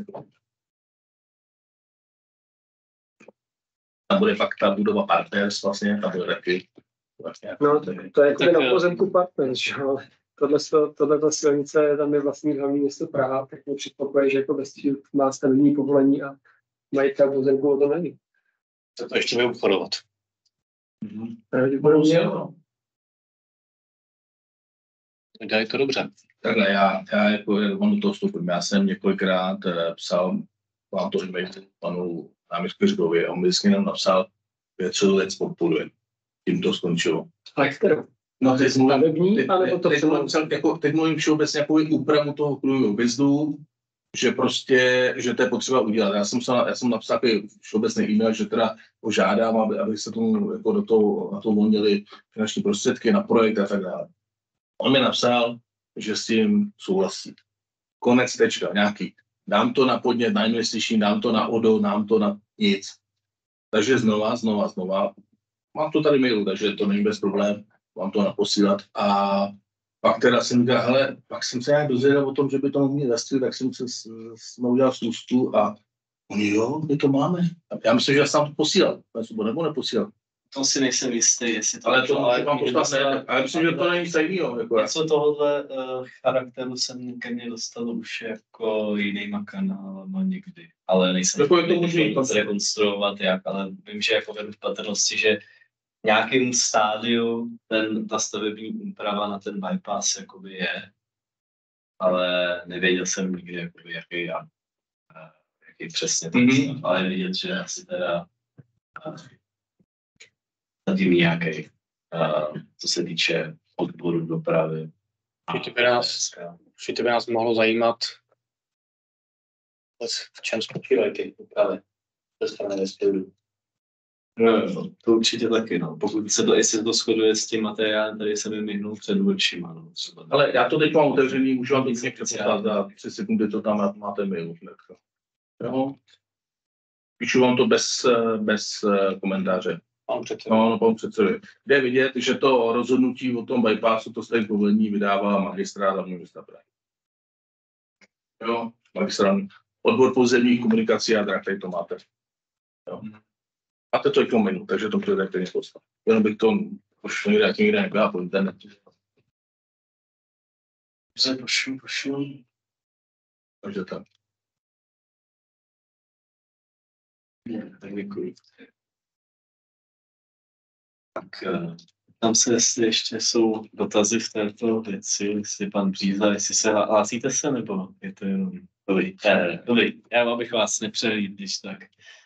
Tam bude fakt ta budova Partners vlastně, tam bude taky. Vlastně, no, to, to je jako na pozemku Partners, že? Ale tohle silnice, tam je vlastní hlavní město Praha, tak mě překvapuje, že jako Westfield má stavební povolení a majitel pozemku o to neví. Co to ještě bude obchodovat? Mm-hmm. Pravděpodobně jo. Dělají to dobře. Takhle, já, já jako on do toho vstupím. Já jsem několikrát eh, psal, mám to e-mail panu náměstku Řigovi a on mi vždycky nám napsal, že celou věc podporuje. Tím to skončilo. A kterou? No, teď mluvím, Stavební, teď, anebo to teď, přímo? mluvím, cel- jako, teď mluvím všeobecně jako úpravu toho průjmu vyzdu, že prostě, že to je potřeba udělat. Já jsem, se, já jsem napsal takový všeobecný e-mail, že teda požádám, aby, aby se tomu jako do toho, na to uvolnili finanční prostředky na projekt a tak dále. On mi napsal, že s tím souhlasí. Konec, tečka, nějaký. Dám to na podnět, na investiční, dám to na O D O, dám to na nic. Takže znova, znova, znova. Mám to tady mailu, takže to není bez problém. Mám to naposílat. A pak teda jsem říkal, hele, pak jsem se nějak dozvěděl o tom, že by to mohli zastřelit, tak jsem se jsme udělal schůzku a oni jo, my to máme. Já myslím, že já jsem to posílal, nebo neposílal. To si nejsem jistý, jestli to... Ale to mám poslat, ne, ale myslím, že to není nic jiného. Jako něco tohohle uh, charakteru jsem ke mně dostal už jako jinýma kanálama někdy, ale nejsem jako je to možný zrekonstruovat jak, ale vím, že jako vedu v patrnosti, že v nějakém stádiu ten, ta stavební úprava na ten bypass jakoby je, ale nevěděl jsem nikdy, jakoby, jaký, jak, jaký přesně to mm-hmm. ale je vidět, že asi teda zatím nějaký, uh, co se týče odboru dopravy. Určitě by nás, určitě by nás mohlo zajímat, v čem spočívají ty úpravy ze strany Vespidu. No, to určitě taky, no. Pokud se to, jestli to shoduje s tím materiálem, tady se mi myhnul před očima, no. Třeba. Ale já to teď mám otevřený, můžu vám to někde poslat za tři sekundy, to tam máte mail. Jo. Píšu vám to bez, bez komentáře. Pán předseda. No, no, pán předseda. Jde vidět, že to rozhodnutí o tom bypassu, to stavební povolení vydává magistrát hlavního města Prahy. Jo, magistrát. Odbor pozemních komunikací a drah, tady to máte. Jo. Máte to i k tomu menu, takže to předajte něco poslat. Jenom bych to už někde, jak někde nebyla po internetu. Dobře, pošlu, pošlu. Takže tak. Tak děkuji. Tak tam se, jestli ještě jsou dotazy v této věci, jestli pan Bříza, jestli se hlásíte se, nebo je to jenom... Dobrý, ne, dobrý. Já abych vás nepřehlídl, když tak.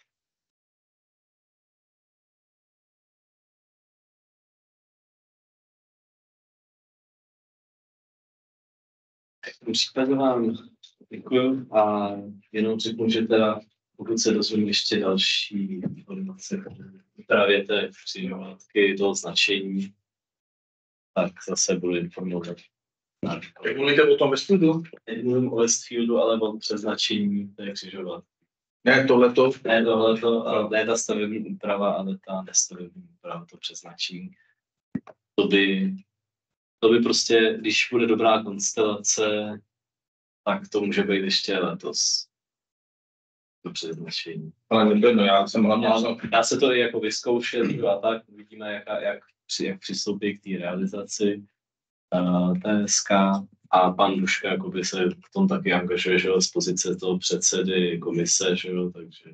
V tom případě vám děkuji a jenom řeknu, že teda pokud se dozvím ještě další informace, právě té přijímatky, toho značení, tak zase budu informovat. Jak mluvíte o tom Westfieldu? Teď mluvím o Westfieldu, ale o přeznačení té křižovatky. Ne tohleto? Ne tohleto, ale ne ta stavební úprava, ale ta nestavební úprava, to přeznačení. To by, to by prostě, když bude dobrá konstelace, tak to může být ještě letos. To přeznačení. Ale nebylo, já jsem hlavně... Dá se to i jako vyzkoušet a tak, uvidíme, jak, jak, jak přistoupí k té realizaci uh, T S K a pan Duška jakoby se v tom taky angažuje, že z pozice toho předsedy komise, že jo, takže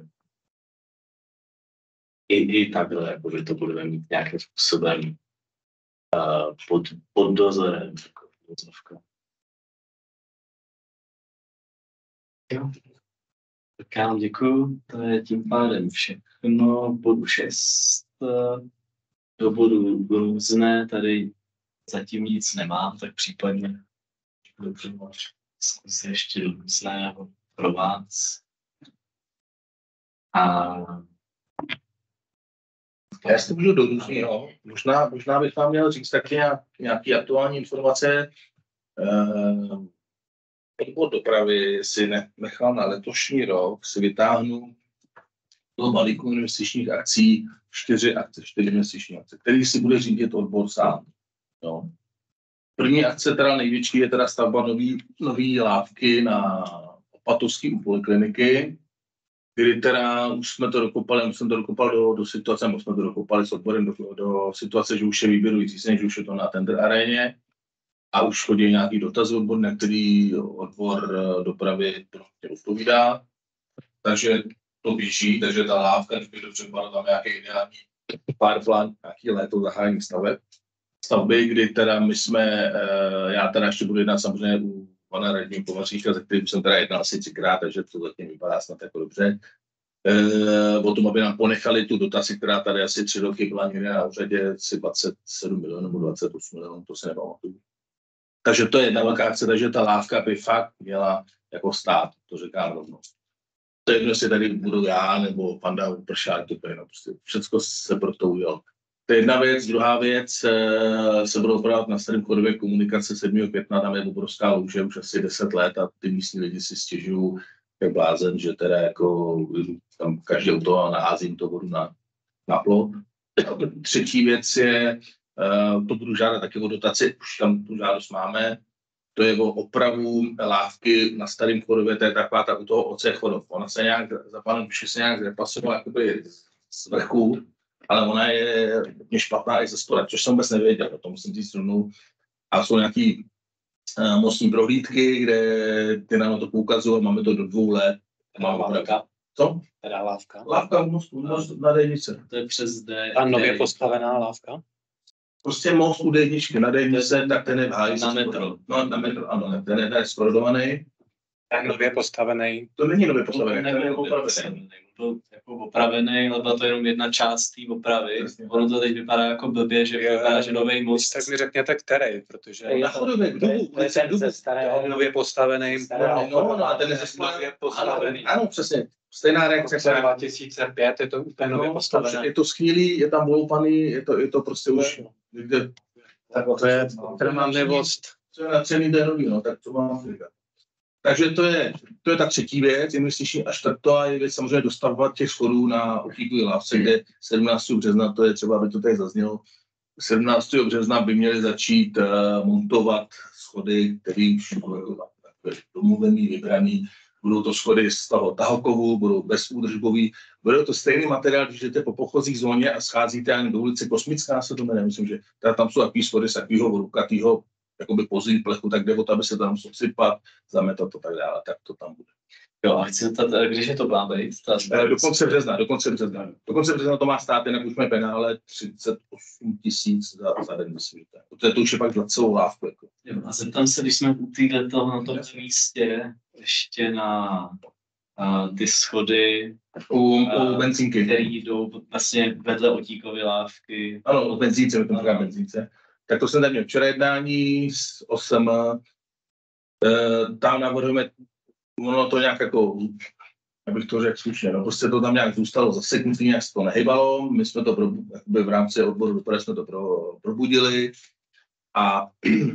i, i takhle jakoby to budeme mít nějakým způsobem uh, pod, pod dozorem. Jako, jo. Tak já vám děkuju, to je tím pádem všechno. Bodu šest, do bodu různé, tady zatím nic nemám, tak případně zkusit ještě různého pro vás. A já si můžu do různého. Možná, možná bych vám měl říct taky nějaké aktuální informace. Uh, Odbor dopravy si nechal na letošní rok, si vytáhnu do balíku investičních akcí čtyři akce, čtyři investiční akce, který si bude řídit odbor sám. Jo. První akce, teda největší, je teda stavba nový, nový lávky na Opatovský u polikliniky, kdy teda už jsme to dokopali, už jsem to dokopal do, do situace, už jsme to dokopali s odborem do, do situace, že už je výběrující řízení, že už je to na tender aréně. A už chodí nějaký dotaz odbor, na který odbor dopravy odpovídá. Takže to běží, takže ta lávka, když by dobře byla tam nějaký ideální pár plán, nějaký léto zahájení staveb. stavby, kdy teda my jsme, já teda ještě budu jednat samozřejmě u pana radního Kovaříka, se kterým jsem teda jednal asi třikrát, takže to zatím vypadá snad jako dobře. E, o tom, aby nám ponechali tu dotaci, která tady asi tři roky byla někde na úřadě, asi dvacet sedm milionů nebo dvacet osm milionů, to se nepamatuju. Takže to je jedna velká akce, takže ta lávka by fakt měla jako stát, to říkám rovnou. To je jedno, jestli tady budu já, nebo panda Pršák, to je prostě všecko se pro to udělal. To je jedna věc, druhá věc, se budou opravovat na Starém Chodově komunikace sedmého května, tam je obrovská louže už asi deset let a ty místní lidi si stěžují jak blázen, že teda jako tam každý auto naházím to vodu na, na plot. Třetí věc je, to budu žádat taky o dotaci, už tam tu žádost máme, to je o opravu lávky na Starém Chodově, to je taková ta u toho oce Chodov. Ona se nějak, za panem Pši se nějak repasovala jakoby z vrchu, ale ona je hodně špatná i ze spoda, což jsem vůbec nevěděl, o tom musím říct rovnou. A jsou nějaký uh, mostní prohlídky, kde ty nám to poukazují, máme to do dvou let. Máme lávka. Co? Teda lávka. Lávka v mostu, most na D jedničce. To je přes D. A nově postavená lávka? Prostě most u D jedničky na D jedničce, tak ten je v háji. Na metro. No, na metro, ano, ten je tady skorodovaný. Tak nově postavený. To není nově postavený, To ten je nebyl opravený. byl jako opravený, ale byla to jenom jedna část té opravy. Jasně. Ono to teď vypadá jako blbě, že vypadá, že nový most. Tak mi řekněte, který, protože Na Chodově, k Dubu, To je ulici k ten Dubu. ze starého. nově postavený. Starého No, no, a ten je ze nově ano, postavený. ano, přesně. Stejná reakce. V roce dva tisíce pět je to úplně nově No, postavené. je to schýlý, je tam voloupaný, je to, je to prostě už někde, To je trvanlivost. co je natřený denový, no, tak to mám říkat. Takže to je, to je ta třetí věc, investiční, a čtvrtá je věc samozřejmě dostavovat těch schodů na utíkové lávce, kde sedmnáctého března, to je třeba, aby to tady zaznělo, sedmnáctého března by měli začít uh, montovat schody, které už budou domluvený, vybraný. Budou to schody z toho tahokovu, budou bezúdržbový. Budou to stejný materiál, když jdete po pochozí zóně a scházíte ani do ulice Kosmická, se to jmenuje, myslím, že teda tam jsou takový schody z takového vodukatýho, jakoby pozí plechu, tak jde o to, aby se tam sypat, zametat a tak dále, tak to tam bude. Jo, a chci zeptat, když je to má být? E, do konce března, do konce března. Do konce března to má stát, jinak už máme penále třicet osm tisíc za, za den, myslím, že to je. To už je pak za celou lávku. Jako. Jo, a zeptám se, když jsme u této na tom místě, ještě na a, ty schody, U, u benzínky. které jdou vlastně vedle otíkové lávky. Ano, o benzínce, my to říkáme benzínce. Tak to jsem tam měl včera jednání s O S M. E, tam navrhujeme, ono to nějak jako, abych to řekl slušně, no, prostě to tam nějak zůstalo zaseknutý, nějak se to nehybalo, my jsme to pro, v rámci odboru dopravy jsme to pro, probudili a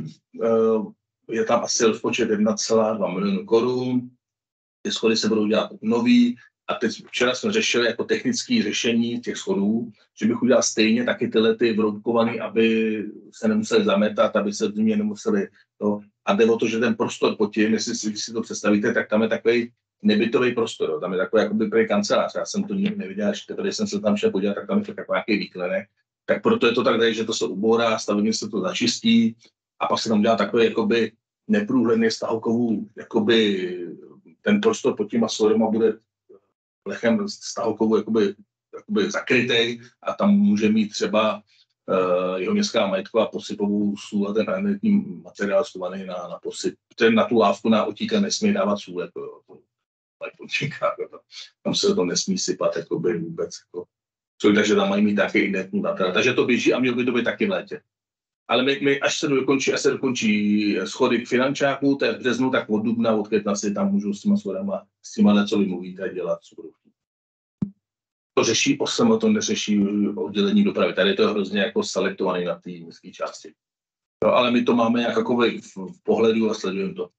je tam asi rozpočet jedna celá dva milionu korun, ty schody se budou dělat nový a teď včera jsme řešili jako technické řešení těch schodů, že bych udělal stejně taky tyhle ty vroubkovaný, aby se nemuseli zametat, aby se v zimě nemuseli to. A jde o to, že ten prostor pod tím, jestli si, si to představíte, tak tam je takový nebytový prostor, tam je takový jakoby prý kancelář. Já jsem to nikdy neviděl, až teprve jsem se tam šel podívat, tak tam je to takový nějaký výklenek. Tak proto je to tak, že to se ubourá, stavebně se to začistí a pak se tam dělá takový jakoby neprůhledný stahokovů, jakoby ten prostor pod těma schodama bude plechem stahokovou jakoby, jakoby zakrytej a tam může mít třeba uh, jeho městská majetková posypovou sůl a ten energetní materiál schovaný na, na posyp. Ten na tu lávku na otíka nesmí dávat sůl, jako, jako, tam se to nesmí sypat jakoby, vůbec. Jako. Takže tam mají mít taky inertní materiál. Takže to běží a mělo by to být taky v létě. Ale my, my až se dokončí, až se dokončí schody k finančáku, to je v březnu, tak od dubna, od května si tam můžou s těma schodama, s těma, co vy mluvíte, dělat, co budou chtít. To řeší O S M, to neřeší oddělení dopravy. Tady to je hrozně jako selektovaný na té městské části. No, ale my to máme jak jako v, v pohledu a sledujeme to.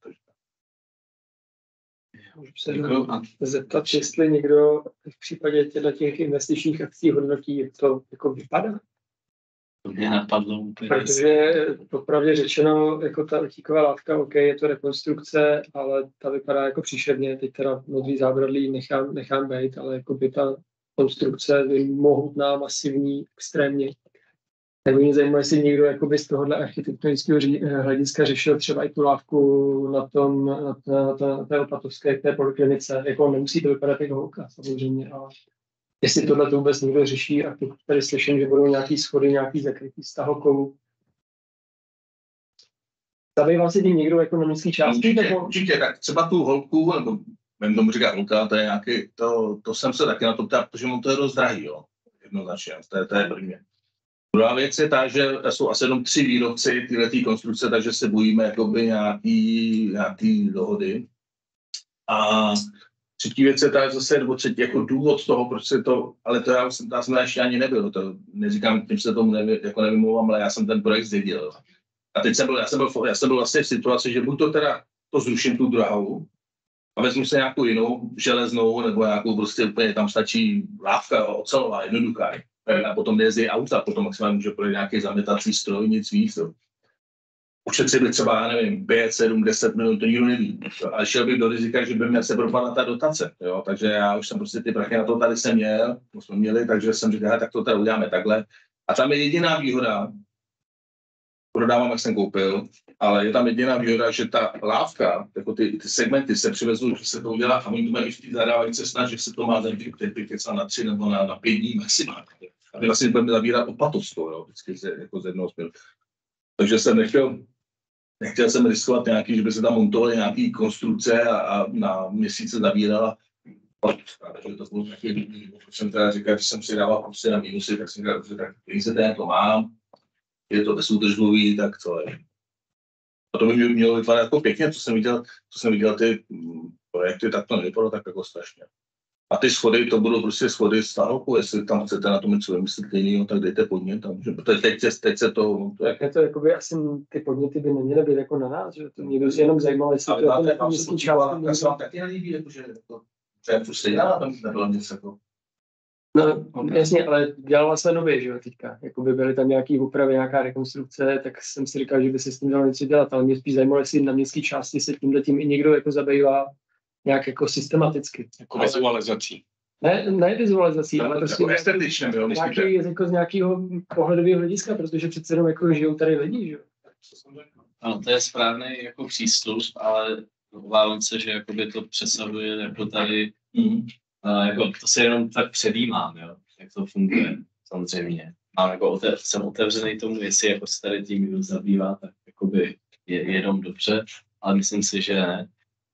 Můžu se zeptat, jestli někdo v případě těch investičních akcí hodnotí, jak to jako vypadá? To mě napadlo úplně. Protože popravdě řečeno, jako ta otíková lávka, OK, je to rekonstrukce, ale ta vypadá jako příšerně. Teď teda modrý zábradlí nechám, nechám být, ale jako by ta konstrukce je mohutná, masivní, extrémně. Tak mě zajímá, jestli někdo jakoby z tohohle architektonického hlediska řešil třeba i tu lávku na, tom, na, na, na, na té Opatovské, té poliklinice. Jako nemusí to vypadat jako holka, samozřejmě, ale jestli tohle to vůbec někdo řeší, a tady slyším, že budou nějaký schody, nějaký zakrytý stahokovů, Zabýval se tím někdo jako na městské části? Určitě, Nebo... určitě, tak třeba tu holku, nebo nevím tomu říkat holka, to je nějaký, to, to jsem se taky na to ptal, protože mám to je dost drahý, jo, jednoznačně, to je, to je první. Druhá věc je ta, že jsou asi jenom tři výrobci tyhletý konstrukce, takže se bojíme jakoby nějaký, nějaký dohody. A třetí věc je ta, zase, nebo třetí jako důvod toho, proč se to, ale to já jsem, já jsem ještě ani nebyl, to neříkám, tím se tomu nevy, jako nevymlouvám, ale já jsem ten projekt zdědil. A teď jsem byl, já jsem byl, já jsem byl vlastně v situaci, že buď to teda to zruším tu dráhu a vezmu se nějakou jinou železnou, nebo nějakou prostě úplně tam stačí lávka, ocelová, jednoduchá. A potom nejezdí auta, potom maximálně může projít nějaký zametací stroj, nic víc. To. Ušetřili třeba, já nevím, pět, sedm, deset minut, to nikdo neví. A šel bych do rizika, že by mě se propadla ta dotace. Jo? Takže já už jsem prostě ty prachy na to tady jsem měl, to jsme měli, takže jsem říkal, tak to tady uděláme takhle. A tam je jediná výhoda, prodávám, jak jsem koupil, ale je tam jediná výhoda, že ta lávka, jako ty, ty segmenty se přivezou, že se to udělá a oni to mají v té zadávající snad, že se to má zemí, který na tři nebo na, na pět dní maximálně. A my vlastně budeme zabírat opatovskou, jo, vždycky z, jako z jednoho směru. Takže jsem nechtěl, nechtěl jsem riskovat nějaký, že by se tam montovaly nějaký konstrukce a, a na měsíce zabírala. Takže to bylo taky, když jsem teda říkal, že jsem si dával prostě na minusy, tak jsem říkal, že tak peníze ten to mám, je to bezúdržbový, tak co je. A to by mělo vypadat jako pěkně, co jsem viděl, co jsem viděl ty projekty, tak to nevypadalo tak jako strašně. A ty schody, to budou prostě schody z Tahouku, jestli tam chcete na tom něco vymyslet jiného, tak dejte podnět tam, že protože teď, teď se to... to jak... je to jakoby, asi ty podněty by neměly být jako na nás, že to někdo si jenom zajímal, jestli to jako na místní části. Tak se vám taky nelíbí, jakože to, to je prostě dělá, tam nebylo nic jako... No, okay. Jasně, ale dělala se nově, že jo, teďka. Jakoby byly tam nějaký úpravy, nějaká rekonstrukce, tak jsem si říkal, že by se s tím dalo něco dělat, ale mě spíš zajímalo, jestli na městské části se tímhle tím i někdo jako zabývá nějak jako systematicky. Jako vizualizací. Ne, ne vizualizací, to, ale prostě jako estetičně, jo, nějaký, jako z nějakého pohledového hlediska, protože přece jenom jako žijou tady lidi, že jo. No, to je správný jako přístup, ale obávám se, že jakoby to přesahuje jako tady, mm, a jako to se jenom tak předjímám, jo, jak to funguje, samozřejmě. Mám jako otev, jsem otevřený tomu, jestli jako se tady tím kdo zabývá, tak jakoby je jenom dobře, ale myslím si, že ne.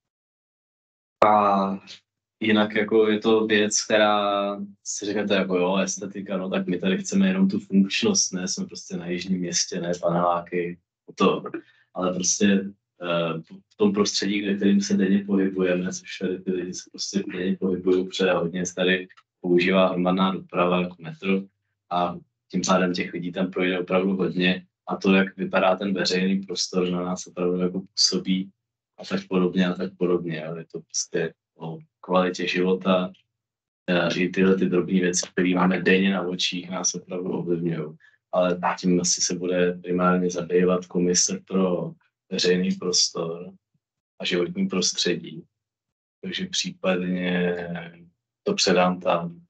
A jinak jako je to věc, která si říkáte jako jo, estetika, no tak my tady chceme jenom tu funkčnost, ne, jsme prostě na jižním městě, ne, paneláky, to, ale prostě uh, v tom prostředí, kde kterým se denně pohybujeme, což tady ty lidi se prostě denně pohybují, protože hodně se tady používá hromadná doprava jako metro a tím pádem těch lidí tam projde opravdu hodně a to, jak vypadá ten veřejný prostor, na nás opravdu jako působí a tak podobně a tak podobně, ale je to prostě o kvalitě života, i tyhle ty drobné věci, které máme denně na očích, nás opravdu ovlivňují. Ale tím asi se bude primárně zabývat komise pro veřejný prostor a životní prostředí. Takže případně to předám tam.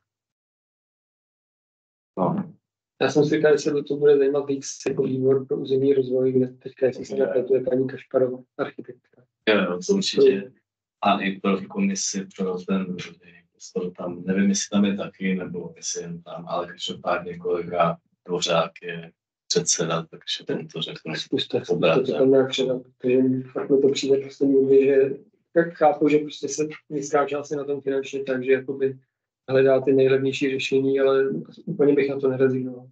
No. Já jsem si říkal, že se do toho bude zajímat víc jako výbor pro územní rozvoj, kde teďka, jestli se nepletuje paní Kašparová, architektka. Jo, to určitě. A i pro komisi pro ten veřejný prostor tam, nevím, jestli tam je taky, nebo jestli jen tam, ale každopádně kolega Dvořák je předseda, takže ten to řekne. Zkuste, zkuste to tam nějak předat, protože fakt mi to přijde prostě někdy, že tak chápu, že prostě se městská část na tom finančně, takže jakoby hledá ty nejlevnější řešení, ale úplně bych na to nerezignoval.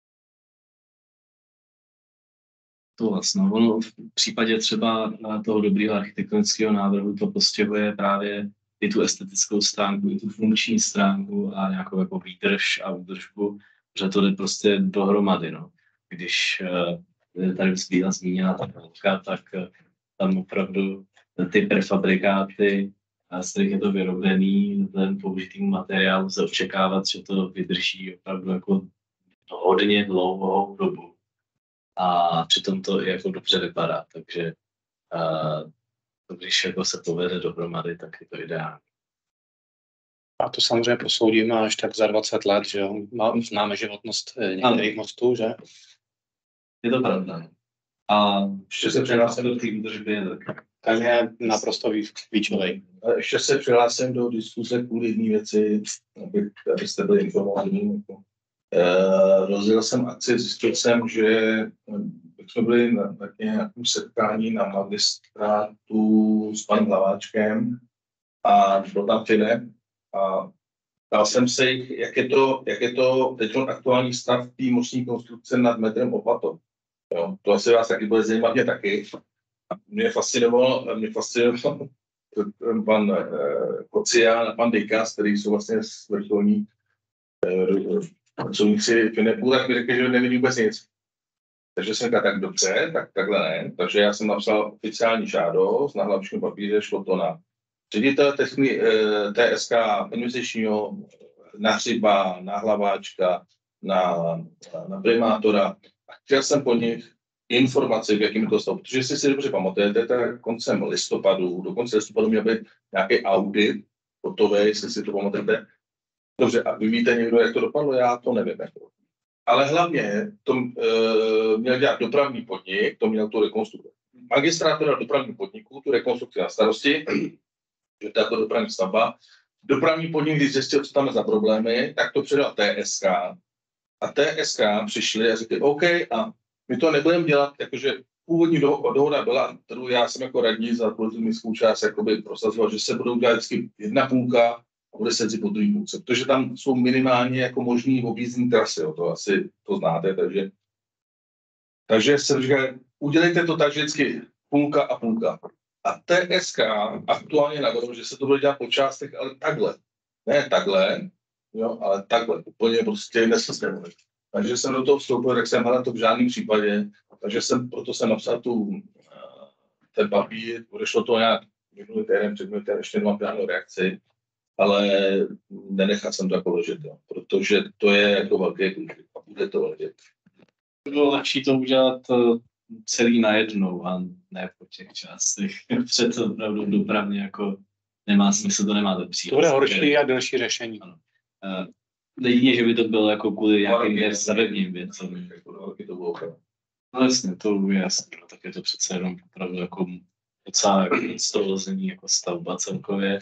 To vlastně, ono v případě třeba toho dobrého architektonického návrhu to postihuje právě i tu estetickou stránku, i tu funkční stránku a nějakou jako výdrž a údržbu, že to jde prostě dohromady, no. Když tady byla zmíněna ta velká, tak tam opravdu ty prefabrikáty, z kterých je to vyrobený, ten použitý materiál, lze očekávat, že to vydrží opravdu jako hodně dlouhou dobu. A přitom to i jako dobře vypadá, takže uh, když jako se povede dohromady, tak je to ideální. A to samozřejmě posoudíme až tak za dvacet let, že jo? Známe životnost některých mostů, že? Je to pravda. A ještě se přihlásím do té údržby. Ten je naprosto klíčový. Ještě se přihlásím do diskuse kvůli jedné věci, aby, abyste byli informovaní. Uh, rozjel jsem akci, zjistil jsem, že jsme byli na, na nějakém setkání na magistrátu s panem Hlaváčkem a byl tam Finem a dal jsem se jich, jak je to, jak je to teď aktuální stav té mostní konstrukce nad metrem Opato. Jo, to asi vás taky bude zajímat, mě taky. A mě fascinoval, mě fascinoval pan eh, Kocián a pan Dejkas, který jsou vlastně vrcholní eh, pracovníci Finepu, tak mi řekli, že nevidí vůbec nic. Takže jsem říkal, tak dobře, tak takhle ne. Takže já jsem napsal oficiální žádost na hlavičním papíře, šlo to na ředitel T S K investičního, na Hřiba, na Hlaváčka, na, na primátora. A chtěl jsem po nich informace, v jakým to stavu. Protože si si dobře pamatujete, tak koncem listopadu, do konce listopadu měl být nějaký audit, hotové, jestli si to pamatujete. Dobře, a vy víte někdo, jak to dopadlo? Já to nevím. Jako. Ale hlavně to e, měl dělat dopravní podnik, to měl tu rekonstrukci. Magistrát měl dopravní podniku, tu rekonstrukci na starosti, že to je jako dopravní stavba. Dopravní podnik, když zjistil, co tam je za problémy, tak to předal T S K. A T S K přišli a řekli, OK, a my to nebudeme dělat, jakože původní dohoda byla, kterou já jsem jako radní za politickou část jakoby prosazoval, že se budou dělat vždycky jedna půlka a bude se po druhý půlce, protože tam jsou minimálně jako možný objízdní trasy, jo, to asi to znáte, takže takže jsem říkal, udělejte to tak, že vždycky půlka a půlka. A T S K aktuálně navrhl, že se to bude dělat po částech, ale takhle. Ne takhle, jo, ale takhle. Úplně prostě nesystémově. Takže jsem do toho vstoupil, tak jsem hledal to v žádném případě. Takže jsem, proto jsem napsal tu, ten papír, odešlo to nějak minulý týden, před minulý týden, ještě nemám žádnou reakci, ale nenechal jsem to jako ležet, jo, protože to je jako velké kluky a bude to ležet. Bylo lepší to udělat celý najednou a ne po těch částech. Před opravdu dopravně jako nemá smysl, to nemáte příliš. To bude horší a delší řešení. Ano. Jedině, že by to bylo jako kvůli nějakým stavebním věcem. No jasně, to je jasné, tak je to přece jenom opravdu jako docela stolození jako stavba celkově.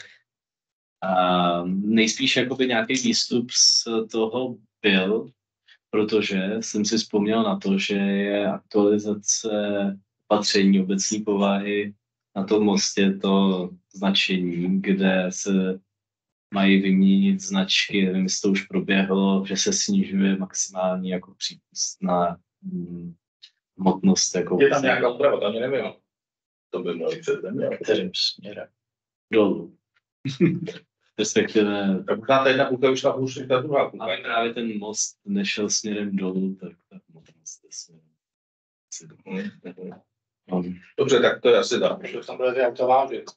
A nejspíš jakoby nějaký výstup z toho byl, protože jsem si vzpomněl na to, že je aktualizace opatření obecní povahy na tom mostě to značení, kde se mají vyměnit značky, nevím, jestli to už proběhlo, že se snižuje maximální jako přípustná hm, hmotnost. Jako je tam nějaká úprava, tam nevím. To by mělo před země. Kterým směrem? Dolů. Respektive... Tak možná ta jedna půlka vyšla hůř, než ta druhá půlka. Ale právě ten most nešel směrem dolů, tak ta hmotnost je směrem. Hmm. Dobře, tak to je asi tak. Už tam bude jak to vážit.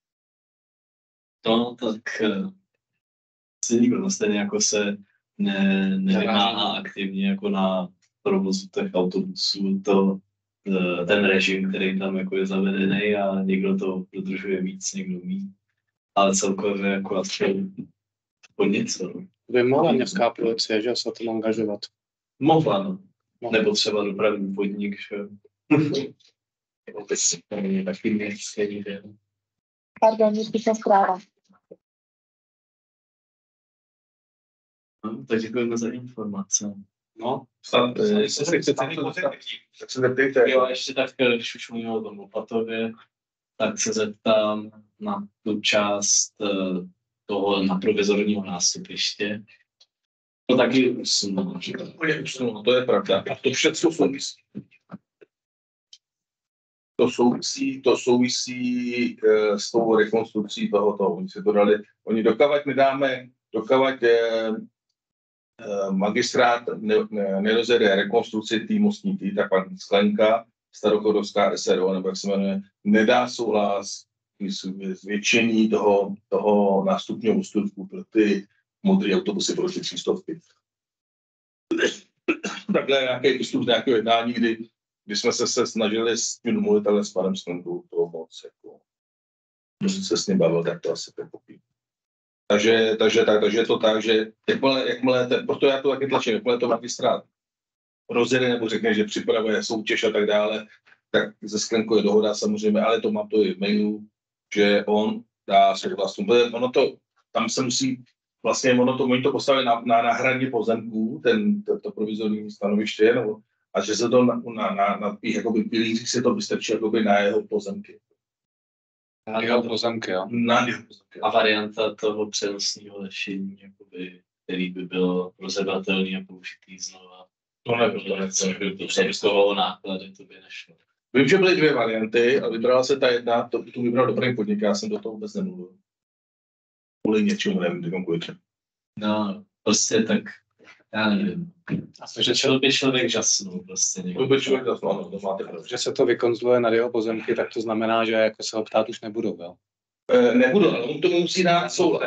No, tak si nikdo stejně jako se ne, nevymáhá aktivně jako na provozu těch autobusů to, ten režim, který tam jako je zavedený a někdo to dodržuje víc, někdo míň. Ale celkově jako aspoň po něco. By mohla městská policie, že se to angažovat. Mohla, no. Nebo třeba dopravní podnik, že taky městský. Pardon, vypíšla zpráva. No, tak děkujeme za informace. No, Snad, jestli se chcete něco zeptat, tak se zeptejte. Jo, ještě tak, když už mluvím o tom Opatově, tak se zeptám na tu část toho na provizorního nástupiště. To taky usunulo. Úplně usunulo, to je pravda. A to všechno souvisí. To souvisí, to souvisí uh, s tou rekonstrukcí tohoto. Oni si to dali, oni dokavať nedáme, dokavať eh, magistrát ne, ne, nerozjede rekonstrukci té mostní tý, tak pan Sklenka, starochodovská S R O, nebo jak se jmenuje, nedá souhlas zvětšení toho, toho nástupního ústupku pro ty modré autobusy pro ty třístovky. Takhle nějaký výstup nějakého jednání, kdy, kdy jsme se, se snažili s tím domluvit, ale s panem Sklenkou to moc jako, když se s ním bavil, tak to asi pokopí. Takže, takže, tak, takže je to tak, že jakmile, jakmile ten, proto já to taky tlačím, jakmile to magistrát rozjede nebo řekne, že připravuje soutěž a tak dále, tak ze Sklenkou je dohoda samozřejmě, ale to mám to i v mailu, že on dá souhlas. Ono to, tam se musí, vlastně ono to, oni to postavili na, na, na hraně pozemků, ten, to, to provizorní stanoviště, nebo a že se to na, na, na, na těch jakoby pilířích se to vystrčí jakoby na jeho pozemky. Na jeho pozemky, jo. Na jeho pozemky. A varianta toho přenosného lešení, jakoby, který by byl rozebatelný a použitý znova. To nebylo, to nebylo. To představovalo náklady, to by nešlo. Vím, že byly dvě varianty a vybrala se ta jedna, to, tu vybral dobrý podnik, já jsem do toho vůbec nemluvil. Kvůli něčemu, nevím, tykom kvůli čemu. No, prostě tak, já nevím. Že člověk by člověk žasnul prostě někdo. To by člověk žasnul, ano, to máte pravdu. Že se to vykonzluje na jeho pozemky, tak to znamená, že jako se ho ptát už nebudou, jo? E, nebudu, ale on tomu musí dát souhlas.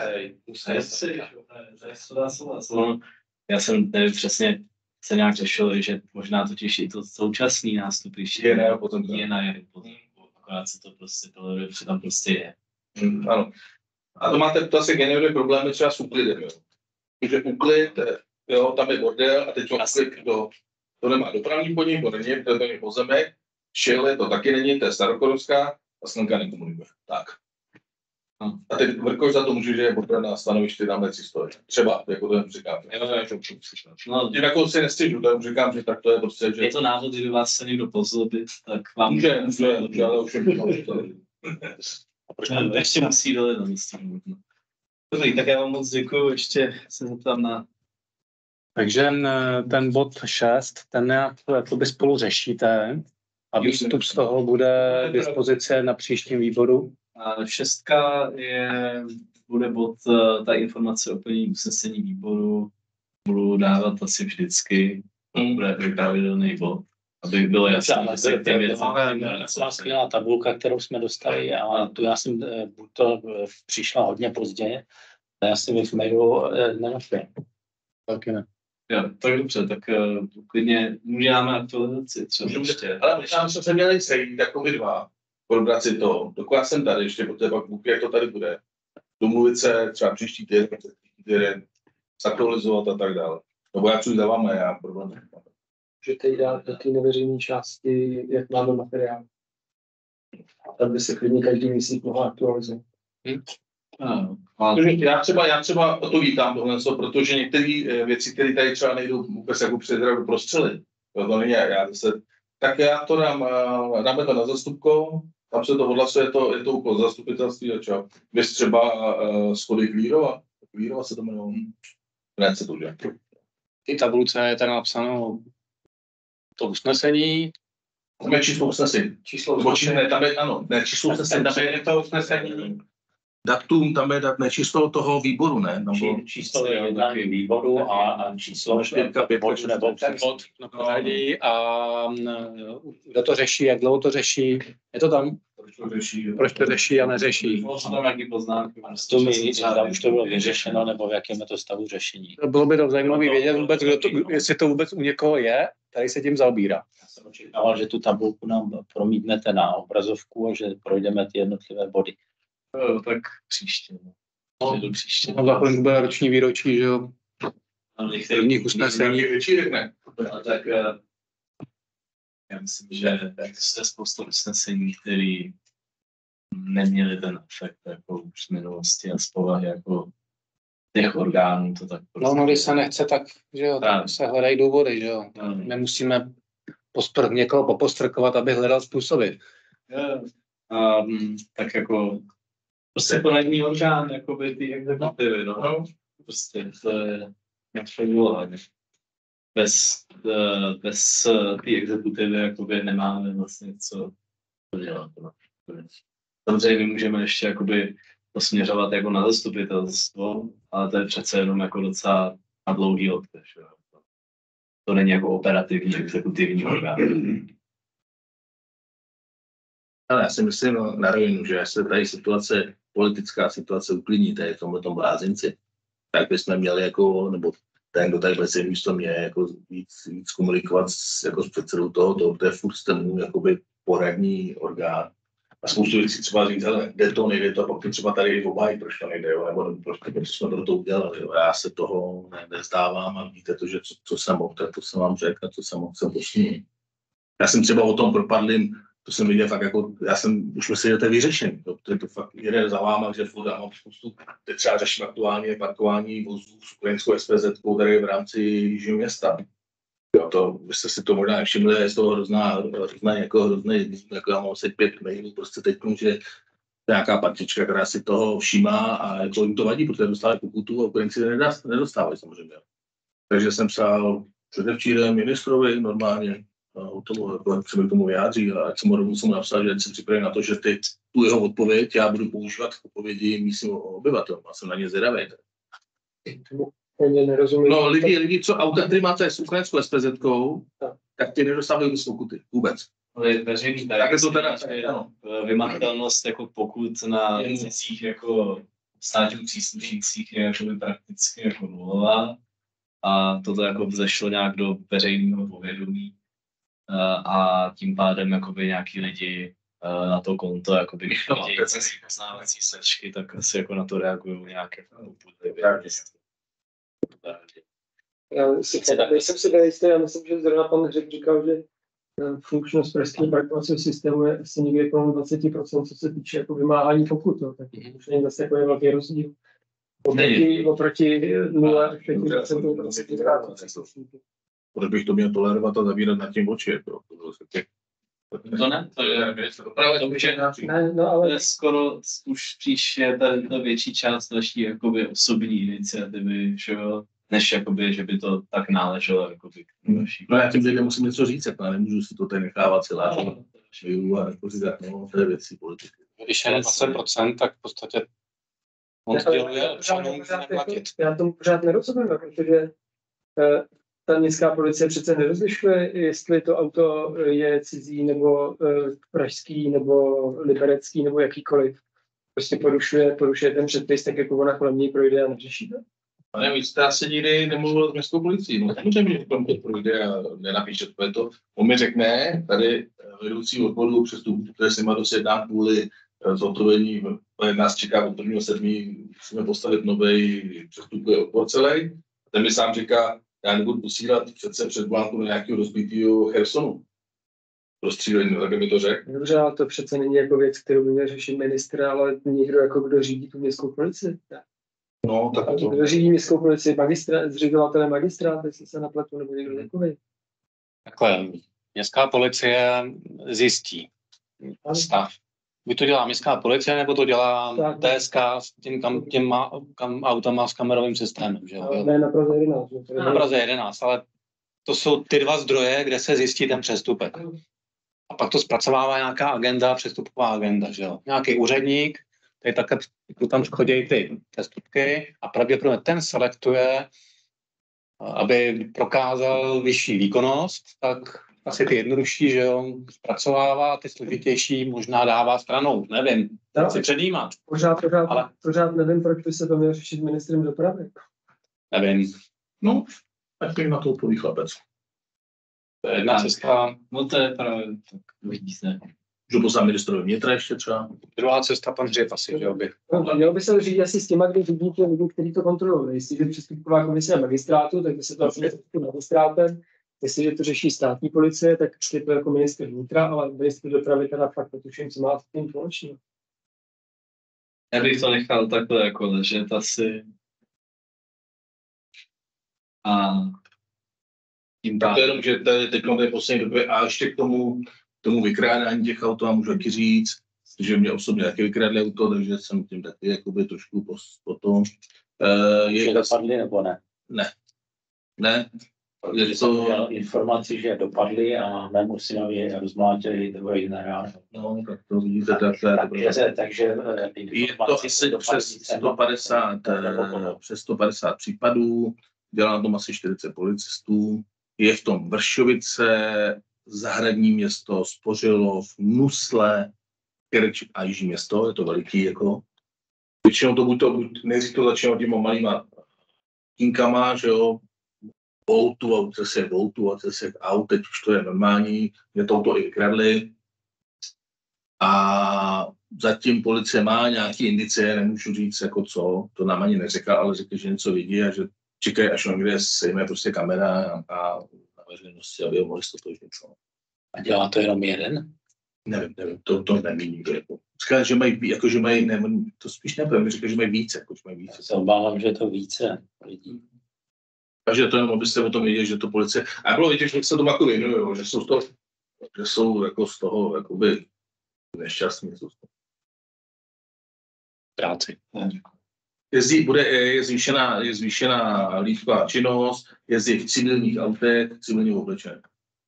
Já jsem nevím přesně, se nějak řešil, že možná totiž i to současný nástupiště je na jeho pozemku. Je na jeho pozemku, akorát se to prostě toleruje, protože tam prostě je. Hmm, ano. A to máte, to asi generuje problémy třeba s úklidem, jo. Takže úklid, jo, tam je bordel a teď úklid do, to nemá dopravní podnik, to není, to je pozemek, šile to taky není, to je starokorovská a Slnka nekomunikuje. Tak. No. A teď Vrkoš za to může, že je bordel na stanovišti na metří stojí. Třeba, jako to jen říkám. No, tím jako si nestěžu, to jen říkám, že tak to je prostě, že... Je to návod, kdyby vás se někdo pozlobit, tak vám... Může, může, může, ale už je No, ještě musí dole na místě. Dobrý, tak já vám moc děkuju, ještě se zeptám na... Takže ten bod šest, ten nějak jakoby spolu řešíte a výstup z toho bude k dispozici na příštím výboru. A šestka je, bude bod, ta informace o plnění usnesení výboru, budu dávat asi vždycky, bude jako pravidelný bod, aby bylo jasné, že se k těm věcem... Celá skvělá tabulka, kterou jsme dostali, a tu já jsem, buď to přišla hodně pozdě, ale já jsem v mailu nenašel. Taky ne. Jo, tak dobře, tak uh, klidně můžeme aktualizaci třeba ještě. Ale možná jsme se měli sejít jako vy dva, probrat si to, dokud já jsem tady ještě, protože pak Bůh, jak to tady bude, domluvit se třeba příští týden, týden, zaktualizovat a tak dále. Nebo já přijdu za váma, já problém nemám. Můžete jít dát do té neveřejné části, jak máme materiál. Tam by se klidně každý měsíc mohl aktualizovat. Hmm. No, já třeba, já třeba to vítám tohle, protože některé věci, které tady třeba nejdou vůbec jako předradu prostřelit, to není já zase, tak já to dám, dáme to na zastupko, tam se to odhlasuje, je to, je to úkol zastupitelství a čo. Vys třeba uh, schody Klírova, Klírova se to jmenuje, ne se to už. Ty tabulce je tady napsáno to usnesení. Tam je číslo usnesení. Číslo usnesení. Ne, tam je, ano, ne, číslo usnesení. Tam je to usnesení. Datum, tam je dat, ne, číslo toho výboru, ne? Tam bylo... Číslo jednání výboru a, a číslo čtyřka, pět, bod nebo Bod na poradí a kdo to řeší, jak dlouho to řeší. Je to tam? Proč to řeší? Proč to řeší a neřeší? Jsou tam nějaký poznámky? To mi, tam už to bylo vyřešeno, nebo v jakém je to stavu řešení. Bylo by to zajímavé vědět vůbec, kdo to, jestli to vůbec u někoho je, který se tím zaobírá. Já jsem očekával, že tu tabulku nám promítnete na obrazovku a že projdeme ty jednotlivé body. No, tak příště. No, do příště. No, za chvilku bude roční výročí, že jo? Prvních usnesení. Větší, ne? A tak já myslím, že existuje spousta usnesení, které neměly ten efekt jako už z minulosti a z povahy jako těch orgánů. To tak prostě... No, no, když se nechce, tak, že jo, tak se hledají důvody, že jo. No. My musíme pospr- někoho popostrkovat, aby hledal způsoby. Um, tak jako prostě poradní orgán, jakoby ty exekutivy, no. no. Prostě to je nějaké úloha. Bez, bez té exekutivy jakoby nemáme vlastně co dělat. No. Samozřejmě můžeme ještě jakoby posměřovat jako na zastupitelstvo, ale to je přece jenom jako docela na dlouhý odtež. To není jako operativní exekutivní orgán. Ale já si myslím no, na rovinu, že až se tady situace, politická situace uklidní tady v tomhle tom blázinci, tak bychom měli jako, nebo ten, kdo tady bude místo mě, jako víc, víc komunikovat s, jako s předsedou toho, to, to je furt ten jakoby poradní orgán. A spoustu věcí třeba říct, ale jde to, nejde to, a pak to třeba tady obhájí, proč to nejde, jo, nebo proč, proč jsme to, to udělali. Jo. Já se toho ne, nezdávám a víte to, že co, co jsem mohl, to jsem vám řekl, co jsem mohl, jsem posunul. Já jsem třeba o tom propadlým, to jsem viděl fakt jako, já jsem už myslel, že to je vyřešený, to, to je to fakt jede za váma, že furt já mám spoustu, teď třeba řeším aktuálně parkování vozů s ukrajinskou S P Z kou tady v rámci Jižního města. Jo, to, vy jste si to možná nevšimli, je z toho hrozná, hrozná jako hrozný, jako já mám asi pět mailů, prostě teď, že nějaká partička, která si toho všímá a jako jim to vadí, protože dostávají pokutu a Ukrajinci nedostávají samozřejmě. Takže jsem psal předevčírem ministrovi normálně, o tomu, jako se mi k tomu vyjádří a ať jsem mu rovnou napsal, že jsem připraven na to, že ty, tu jeho odpověď já budu používat v odpovědi místním obyvatelům. Já jsem na ně zvědavý. No lidi, lidi, co auta, který máte s ukrajinskou es pé zetkou, tak ty nedostávají vůbec pokuty. Vůbec. Ale veřejný tak je to teda, ano. Vymahatelnost jako pokud na cizích jako státních příslušnících je jako prakticky jako nulová a toto jako vzešlo nějak do veřejného povědomí a tím pádem jakoby nějaký lidi na to konto jakoby chtějí poznávací sečky, tak asi jako na to reagují nějaké půdlivě. Já si, nejsem si nejistý, já myslím, že zrovna pan Hřeb říkal, že funkčnost pražského parkovacího systému je asi někde kolem dvacet procent, co se týče jako vymáhání pokut, no. Tak to už není zase jako je velký rozdíl. Oproti, oproti nula až pět procent. Proč bych to měl tolerovat a zavírat nad tím oči? To, to ne, to je opravdu to může ne, no, ale... to je skoro už spíš je tady ta větší část naší jakoby osobní iniciativy, že jo? Než jakoby, že by to tak náleželo jakoby k naší. No já tím lidem musím něco říct, jako nemůžu si to tady nechávat celá a nepořídat, no, to je věcí politiky. Když je dvacet procent, tak v podstatě on sděluje občanům neplatit. Já tomu pořád nerozumím, protože ta městská policie přece nerozlišuje, jestli to auto je cizí, nebo pražský, nebo liberecký, nebo jakýkoliv. Prostě porušuje, porušuje ten předpis, tak jako ona kolem něj projde a neřeší to. A nevím, jste asi nikdy nemluvil s městskou policií. No samozřejmě, že kolem to projde a nenapíše to. On mi řekne, tady vedoucí odboru přestupů, které se má dosedná kvůli zhotovení, nás čeká od prvního sedmý musíme postavit nový přestupový odbor celý. Ten mi sám říká, já nebudu posílat přece před vládku nějakého rozbitýho Chersonu. Prostřílení, tak mi to řekl. Dobře, ale to přece není jako věc, kterou by měl řešit ministr, ale někdo, jako kdo řídí tu městskou policii. No, tak to... Kdo řídí městskou policii, magistra, zřizovatelé magistrát, jestli se napletu, nebo někdo takový. Takhle, městská policie zjistí stav. Buď to dělá městská policie, nebo to dělá T S K s tím, kam, těma kam, autama s kamerovým systémem. Že? No, ne, na Praze jedenáct. Že? Na Praze jedenáct, ale to jsou ty dva zdroje, kde se zjistí ten přestupek. A pak to zpracovává nějaká agenda, přestupková agenda. Že jo? Nějaký úředník, tady také tam chodí ty přestupky a pravděpodobně ten selektuje, aby prokázal vyšší výkonnost, tak asi ty jednodušší, že jo, zpracovává, ty složitější možná dává stranou, nevím, no, si předjímat. Pořád, pořád, ale... pořád nevím, proč by se to měl řešit ministrem dopravy. Nevím. No, tak na to odpoví chlapec. To je jedna cesta. No to je právě tak vidíte. Můžu poslat ministrovi vnitra ještě třeba. Druhá cesta, pan Hřib asi, že by. No, mělo by se říct asi s těma, kdy řídí ty lidi, kteří to kontrolují. Jestliže přestupková komise je magistrátu, tak by se to asi přestupku magistrátem. Jestliže to řeší státní policie, tak je to jako ministr vnitra, ale ministr dopravy teda fakt netuším, co má s tím společného. Já bych to nechal takhle jako ležet asi. A tím tak to jenom, že tady teď v poslední době a ještě k tomu, tomu vykrádání těch aut, a můžu taky říct, že mě osobně taky vykradli auto, takže jsem tím taky jakoby trošku potom. Uh, je dopadli nebo ne? Ne. Ne. Je to... jsem měl informaci, že dopadli a mému synovi rozmlátili druhý generál. No, tak to vidíte takhle. Takže, takže je to asi přes sto padesát, přes sto padesát případů, dělá na tom asi čtyřicet policistů. Je v tom Vršovice, Zahradní město, Spořilov, Nusle, Kerč a Jižní město, je to veliký jako. Většinou to buď to, buď, nejdřív to začíná těma malýma kinkama, že jo, Voltu, a se Voltu, a se aut, teď už to je normální, mě touto i vykradli. A zatím policie má nějaký indicie, nemůžu říct jako co, to nám ani neřekl, ale řekl, že něco vidí a že čekají, až někde sejme prostě kamera a, a na veřejnosti, aby ho mohli stotožnit. A dělá to jenom jeden? Nevím, nevím, to, to neví nikdo. Jako. Říká, že mají, jako, že mají, nevím, to spíš nevím, říká, že mají více, jako, že mají více. Já se obávám, že je to více lidí. Takže to jenom, abyste o tom věděli, že to policie... A bylo vidět, že se tomu jako věnují, že jsou z toho, že jsou jako z toho jakoby nešťastní. Práci. Jezdí, bude, je zvýšená, je zvýšená hlídková činnost, jezdí v civilních autech, civilních oblečených.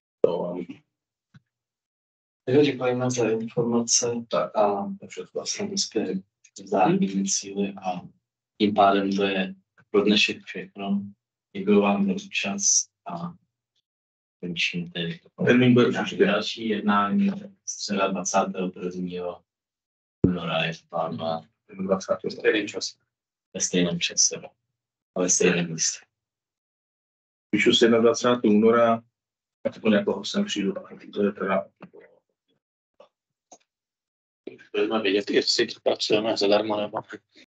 Takže děkujeme za informace Tak. a vlastně dospěli k vzájemným cíli a tím pádem to je pro dnešek všechno. Děkuji vám za účast a končím tedy. Termín bude Na příště. další jednání středa dvacátého prvního února je plánovat dvacátého stejném čase. Ve stejném čase a ve stejném místě. Píšu si dvacátého prvního února, a to někoho sem přijdu. To je teda... Budeme vědět, jestli pracujeme zadarmo nebo